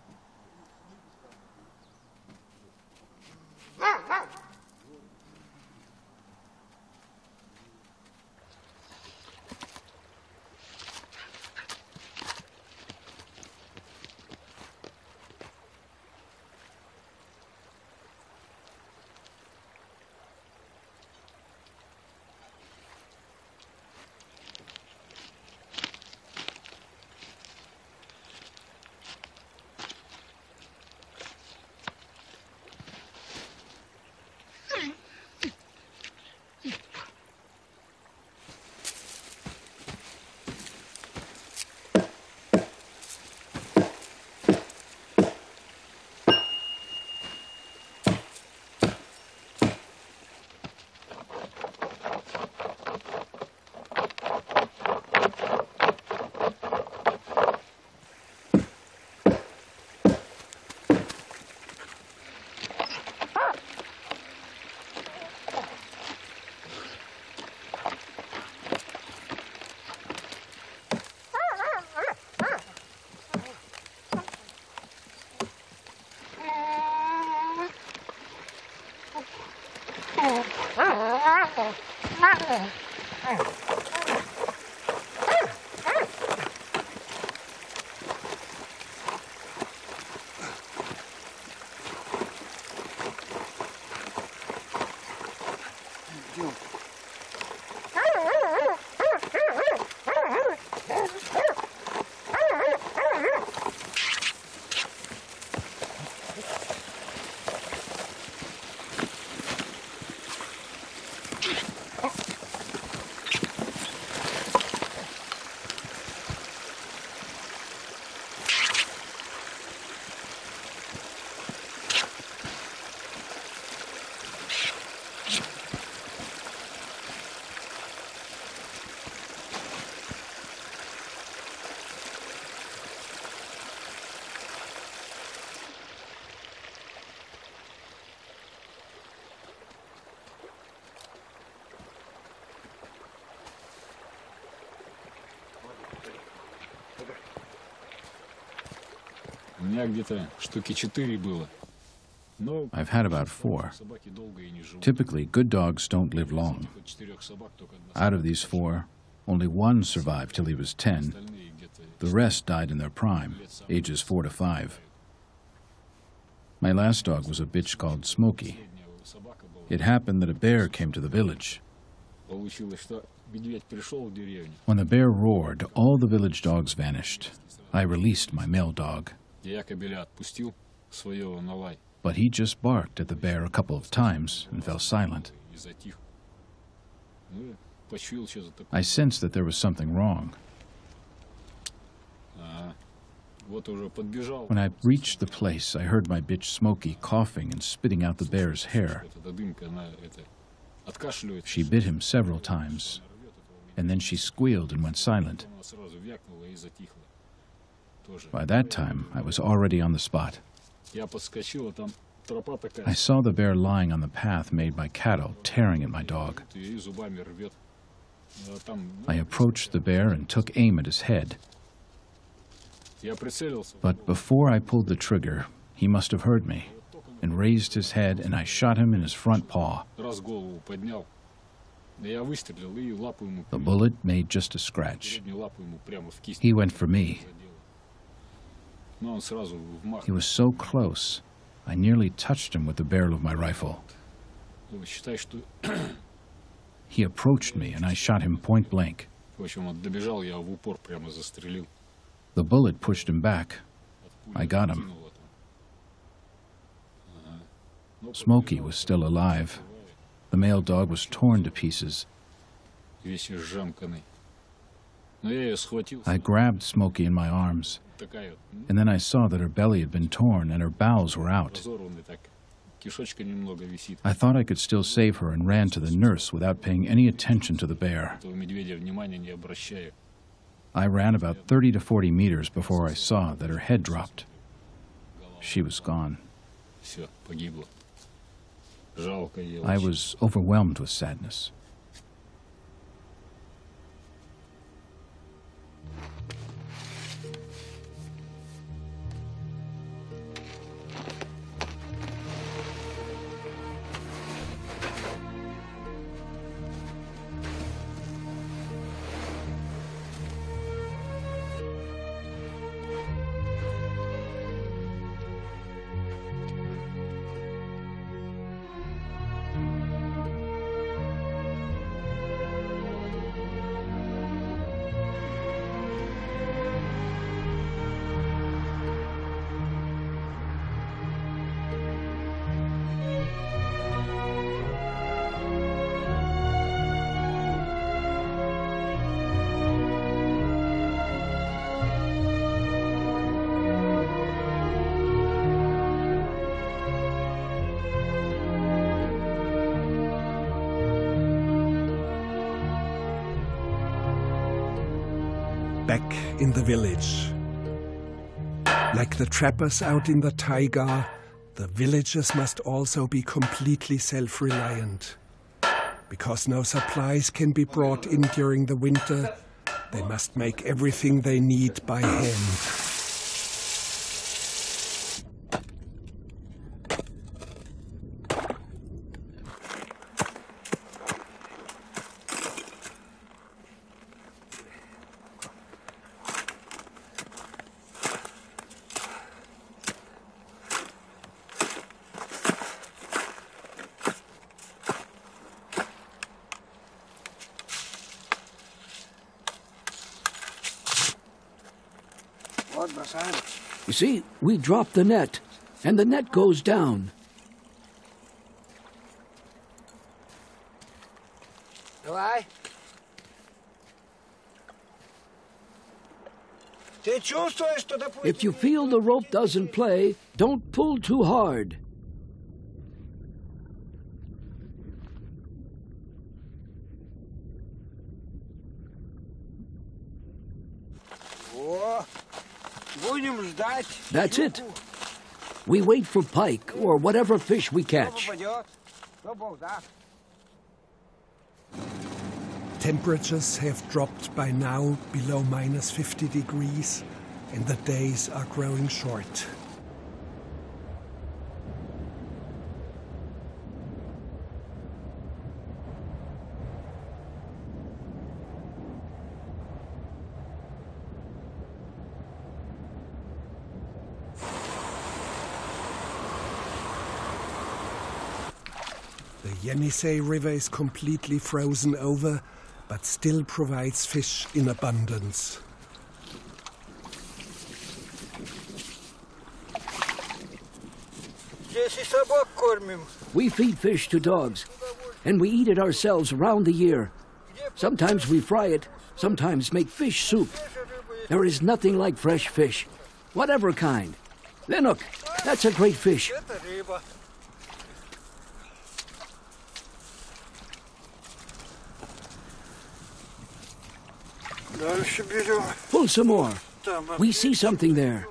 I've had about four. Typically, good dogs don't live long. Out of these four, only one survived till he was ten. The rest died in their prime, ages four to five. My last dog was a bitch called Smokey. It happened that a bear came to the village. When the bear roared, all the village dogs vanished. I released my male dog. But he just barked at the bear a couple of times and fell silent. I sensed that there was something wrong. When I reached the place, I heard my bitch Smokey coughing and spitting out the bear's hair. She bit him several times, and then she squealed and went silent. By that time, I was already on the spot. I saw the bear lying on the path made by cattle, tearing at my dog. I approached the bear and took aim at his head. But before I pulled the trigger, he must have heard me and raised his head, and I shot him in his front paw. The bullet made just a scratch. He went for me. He was so close, I nearly touched him with the barrel of my rifle. He approached me, and I shot him point blank. The bullet pushed him back. I got him. Smokey was still alive. The male dog was torn to pieces. I grabbed Smokey in my arms, and then I saw that her belly had been torn and her bowels were out. I thought I could still save her and ran to the nurse without paying any attention to the bear. I ran about thirty to forty meters before I saw that her head dropped. She was gone. I was overwhelmed with sadness. Back in the village. Like the trappers out in the taiga, the villagers must also be completely self-reliant. Because no supplies can be brought in during the winter, they must make everything they need by hand. You see, we drop the net, and the net goes down. If you feel the rope doesn't play, don't pull too hard. That's it. We wait for pike or whatever fish we catch. Temperatures have dropped by now below minus fifty degrees, and the days are growing short. The Yenisei River is completely frozen over, but still provides fish in abundance. We feed fish to dogs, and we eat it ourselves round the year. Sometimes we fry it, sometimes make fish soup. There is nothing like fresh fish, whatever kind. Lennox, that's a great fish. Pull some more. We see something there.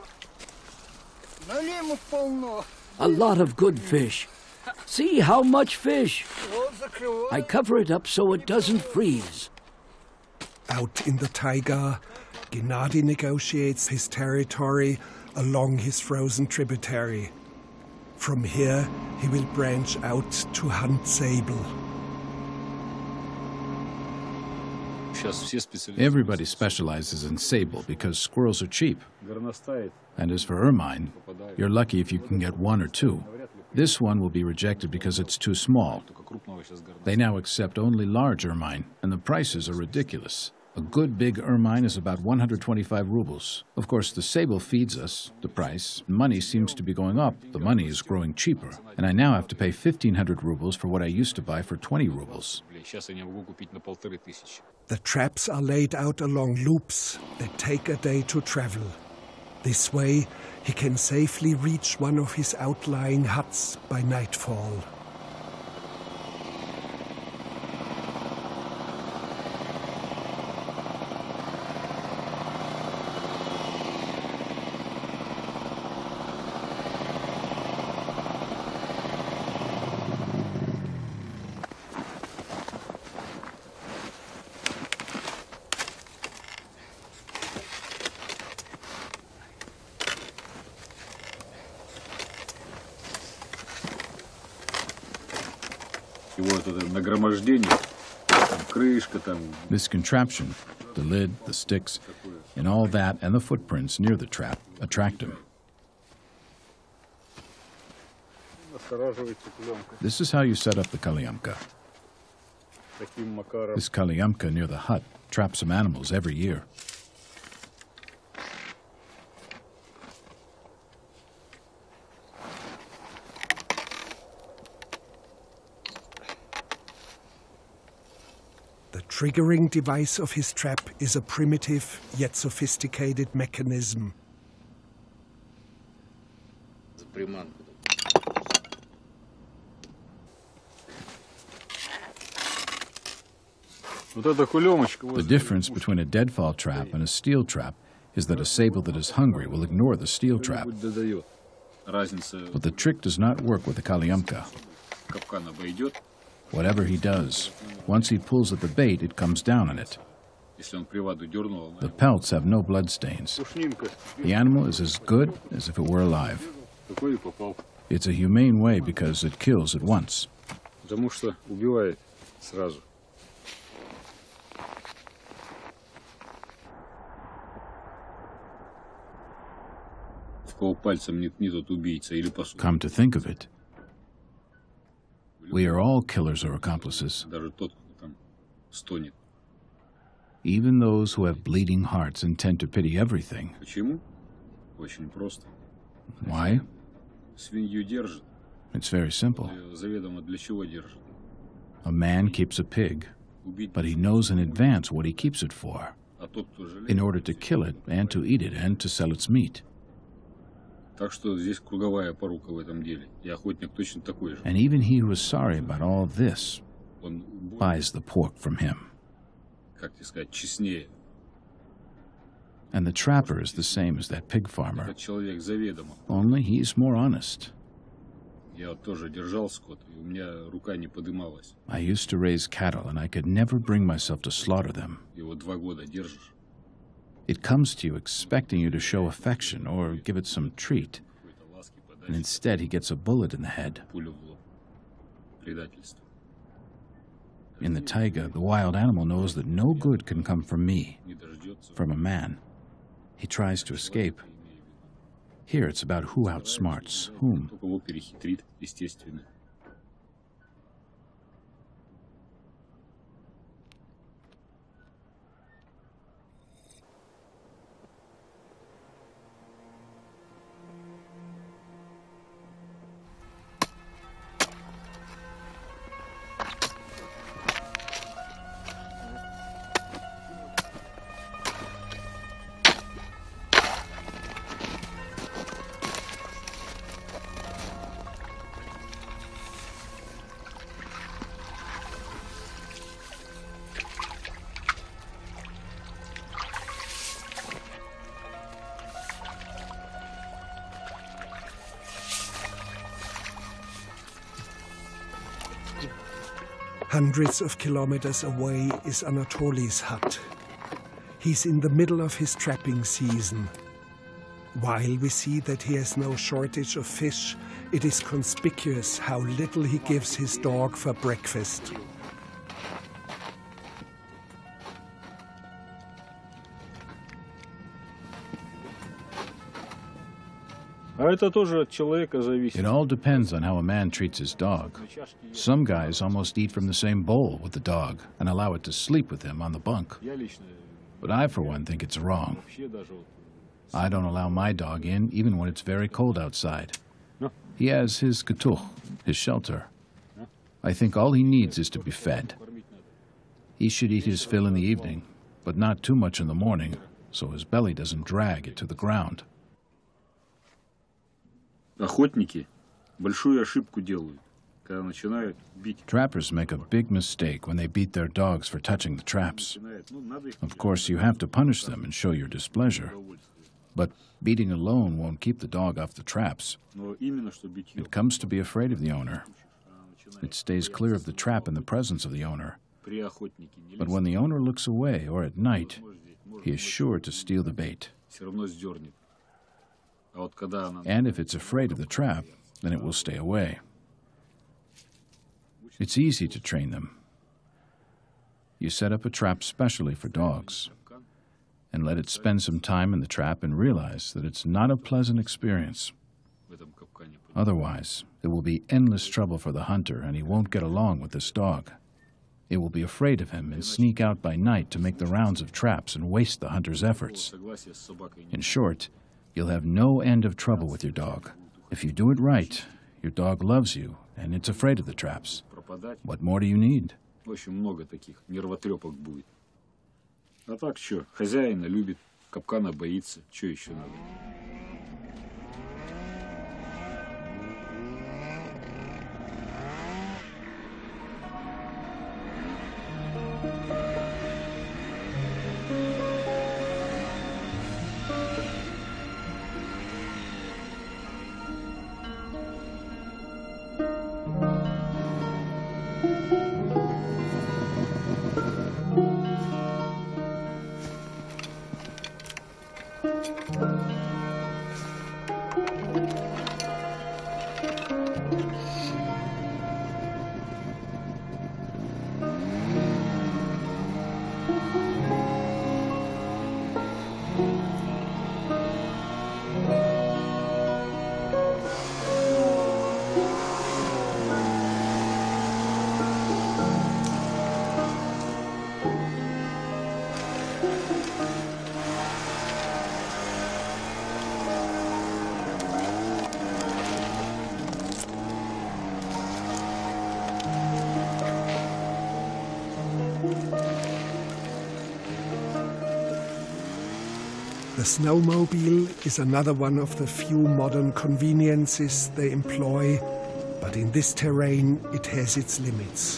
A lot of good fish. See how much fish. I cover it up so it doesn't freeze. Out in the taiga, Gennady negotiates his territory along his frozen tributary. From here, he will branch out to hunt sable. Everybody specializes in sable because squirrels are cheap. And as for ermine, you're lucky if you can get one or two. This one will be rejected because it's too small. They now accept only large ermine, and the prices are ridiculous. A good big ermine is about one hundred twenty-five rubles. Of course, the sable feeds us, the price. Money seems to be going up. The money is growing cheaper. And I now have to pay fifteen hundred rubles for what I used to buy for twenty rubles. The traps are laid out along loops that take a day to travel. This way, he can safely reach one of his outlying huts by nightfall. This contraption, the lid, the sticks, and all that and the footprints near the trap attract him. This is how you set up the kalyamka. This kalyamka near the hut traps some animals every year. The triggering device of his trap is a primitive yet sophisticated mechanism. The difference between a deadfall trap and a steel trap is that a sable that is hungry will ignore the steel trap. But the trick does not work with the kalyamka. Whatever he does, once he pulls at the bait, it comes down on it. The pelts have no blood stains. The animal is as good as if it were alive. It's a humane way because it kills at once. Come to think of it, we are all killers or accomplices. Even those who have bleeding hearts and tend to pity everything. Why? It's very simple. A man keeps a pig, but he knows in advance what he keeps it for, in order to kill it and to eat it and to sell its meat. And even he who is sorry about all this buys the pork from him. And the trapper is the same as that pig farmer, only he's more honest. I used to raise cattle, and I could never bring myself to slaughter them. It comes to you expecting you to show affection or give it some treat, and instead he gets a bullet in the head. In the taiga, the wild animal knows that no good can come from me, from a man. He tries to escape. Here it's about who outsmarts whom. Hundreds of kilometers away is Anatoly's hut. He's in the middle of his trapping season. While we see that he has no shortage of fish, it is conspicuous how little he gives his dog for breakfast. It all depends on how a man treats his dog. Some guys almost eat from the same bowl with the dog and allow it to sleep with him on the bunk. But I, for one, think it's wrong. I don't allow my dog in, even when it's very cold outside. He has his katuch, his shelter. I think all he needs is to be fed. He should eat his fill in the evening, but not too much in the morning, so his belly doesn't drag it to the ground. Trappers make a big mistake when they beat their dogs for touching the traps. Of course, you have to punish them and show your displeasure. But beating alone won't keep the dog off the traps. It comes to be afraid of the owner. It stays clear of the trap in the presence of the owner. But when the owner looks away or at night, he is sure to steal the bait. And if it's afraid of the trap, then it will stay away. It's easy to train them. You set up a trap specially for dogs and let it spend some time in the trap and realize that it's not a pleasant experience. Otherwise, it will be endless trouble for the hunter and he won't get along with this dog. It will be afraid of him and sneak out by night to make the rounds of traps and waste the hunter's efforts. In short, you'll have no end of trouble with your dog. If you do it right, your dog loves you and it's afraid of the traps. What more do you need? А так что, хозяина любит, капкана боится, что еще надо? The snowmobile is another one of the few modern conveniences they employ, but in this terrain it has its limits.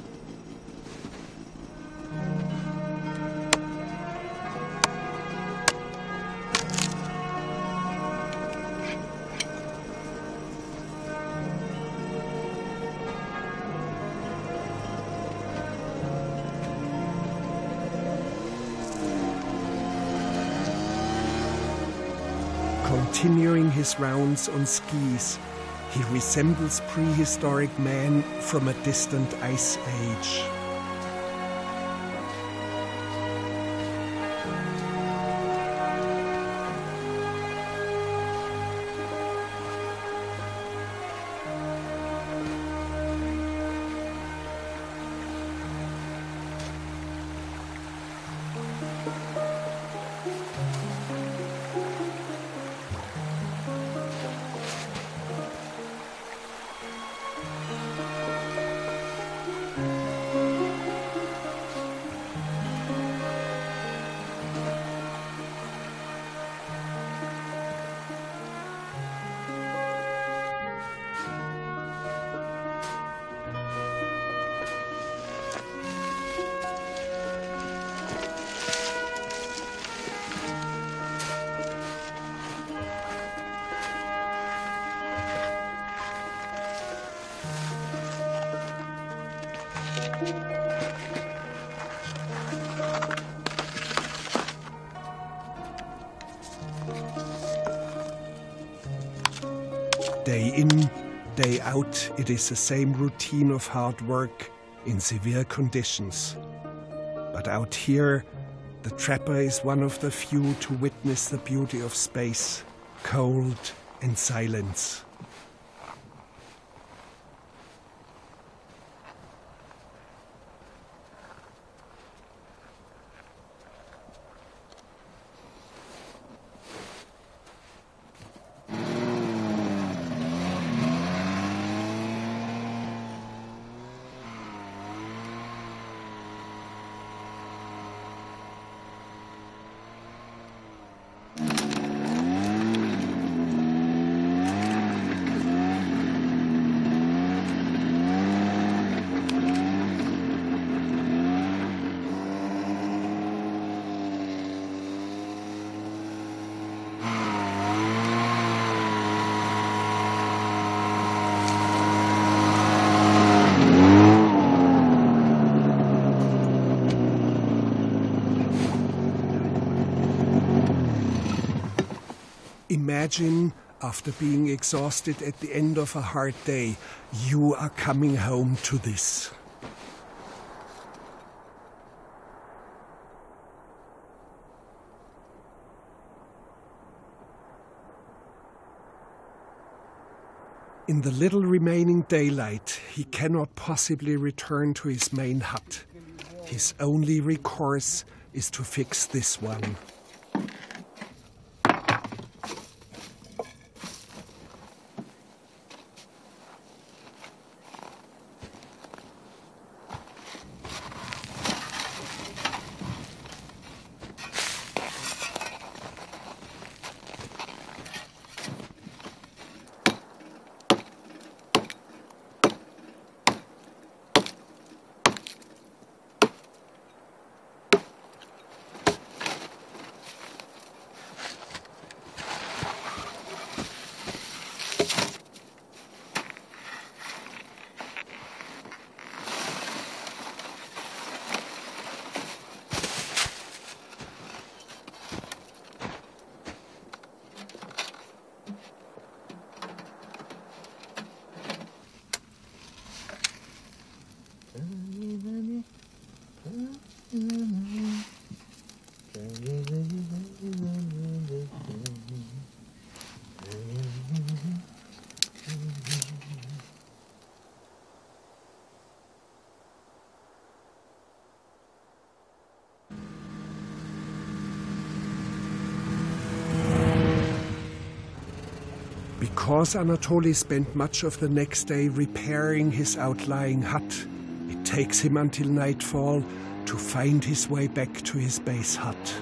Continuing his rounds on skis, he resembles prehistoric man from a distant ice age. in, day out, it is the same routine of hard work in severe conditions. But out here, the trapper is one of the few to witness the beauty of space, cold and silence. Imagine, after being exhausted at the end of a hard day, you are coming home to this. In the little remaining daylight, he cannot possibly return to his main hut. His only recourse is to fix this one. Because Anatoly spent much of the next day repairing his outlying hut, it takes him until nightfall to find his way back to his base hut.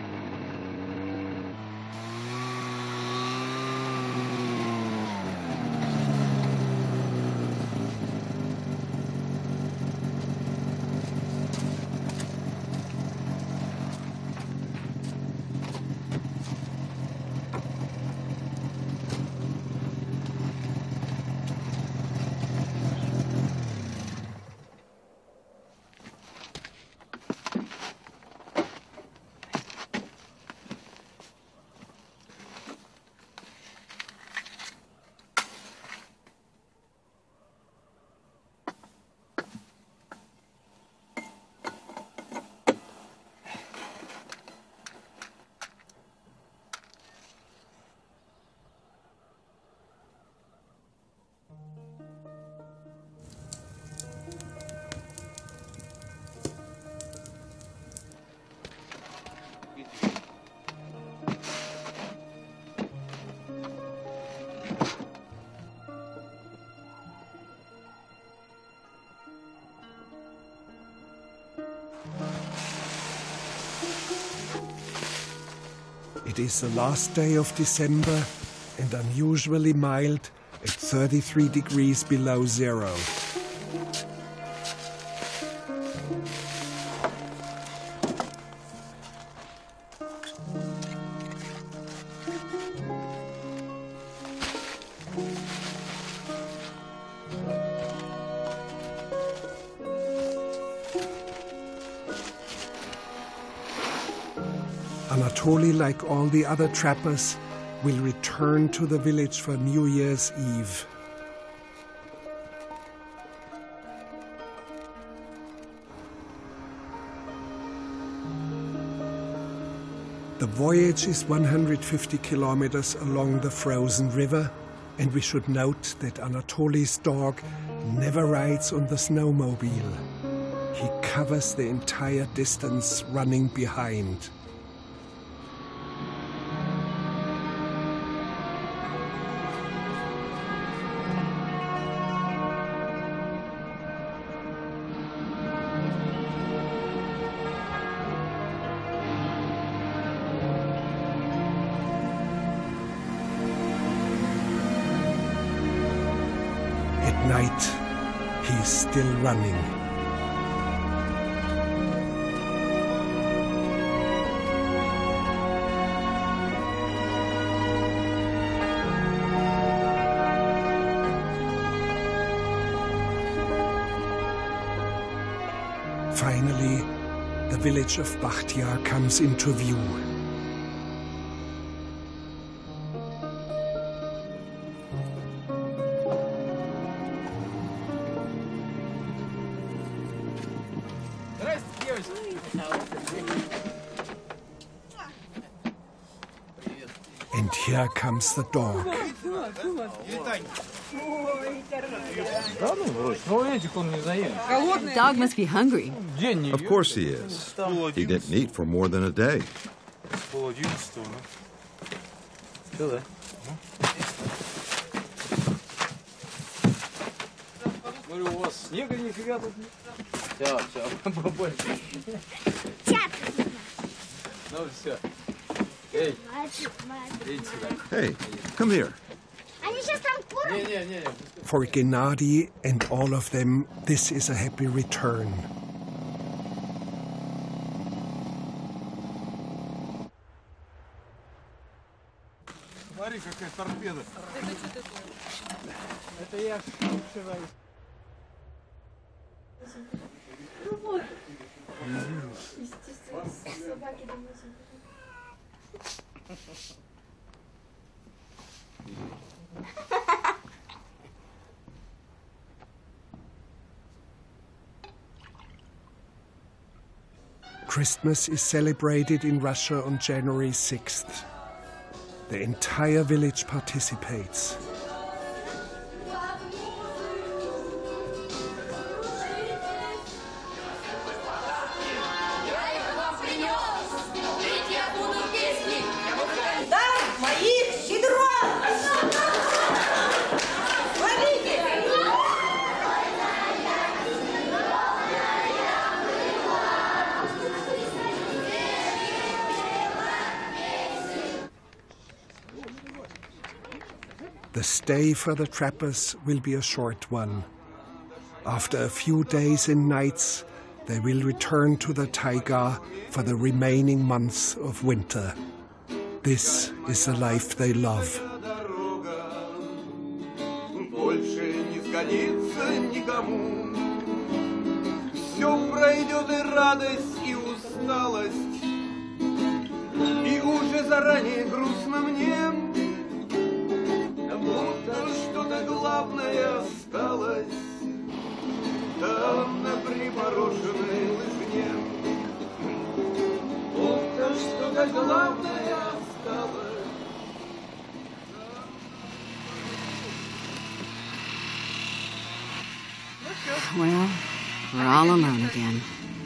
It is the last day of December and unusually mild at thirty-three degrees below zero. Anatoly, like all the other trappers, will return to the village for New Year's Eve. The voyage is one hundred fifty kilometers along the frozen river, and we should note that Anatoly's dog never rides on the snowmobile. He covers the entire distance running behind. At night, he is still running. Finally, the village of Bakhtiar comes into view. And here comes the dog. The dog must be hungry. Of course he is. He didn't eat for more than a day. Hey, come here. For Gennady and all of them, this is a happy return. Смотри, какая торпеда. Это я вшиваюсь. Собаки домой. Christmas is celebrated in Russia on January sixth. The entire village participates. The stay for the trappers will be a short one. After a few days and nights, they will return to the taiga for the remaining months of winter. This is the life they love. Будто что-то главное осталось там на припорошенной лыжне. Будто что-то главное осталось. Well, we're all alone again.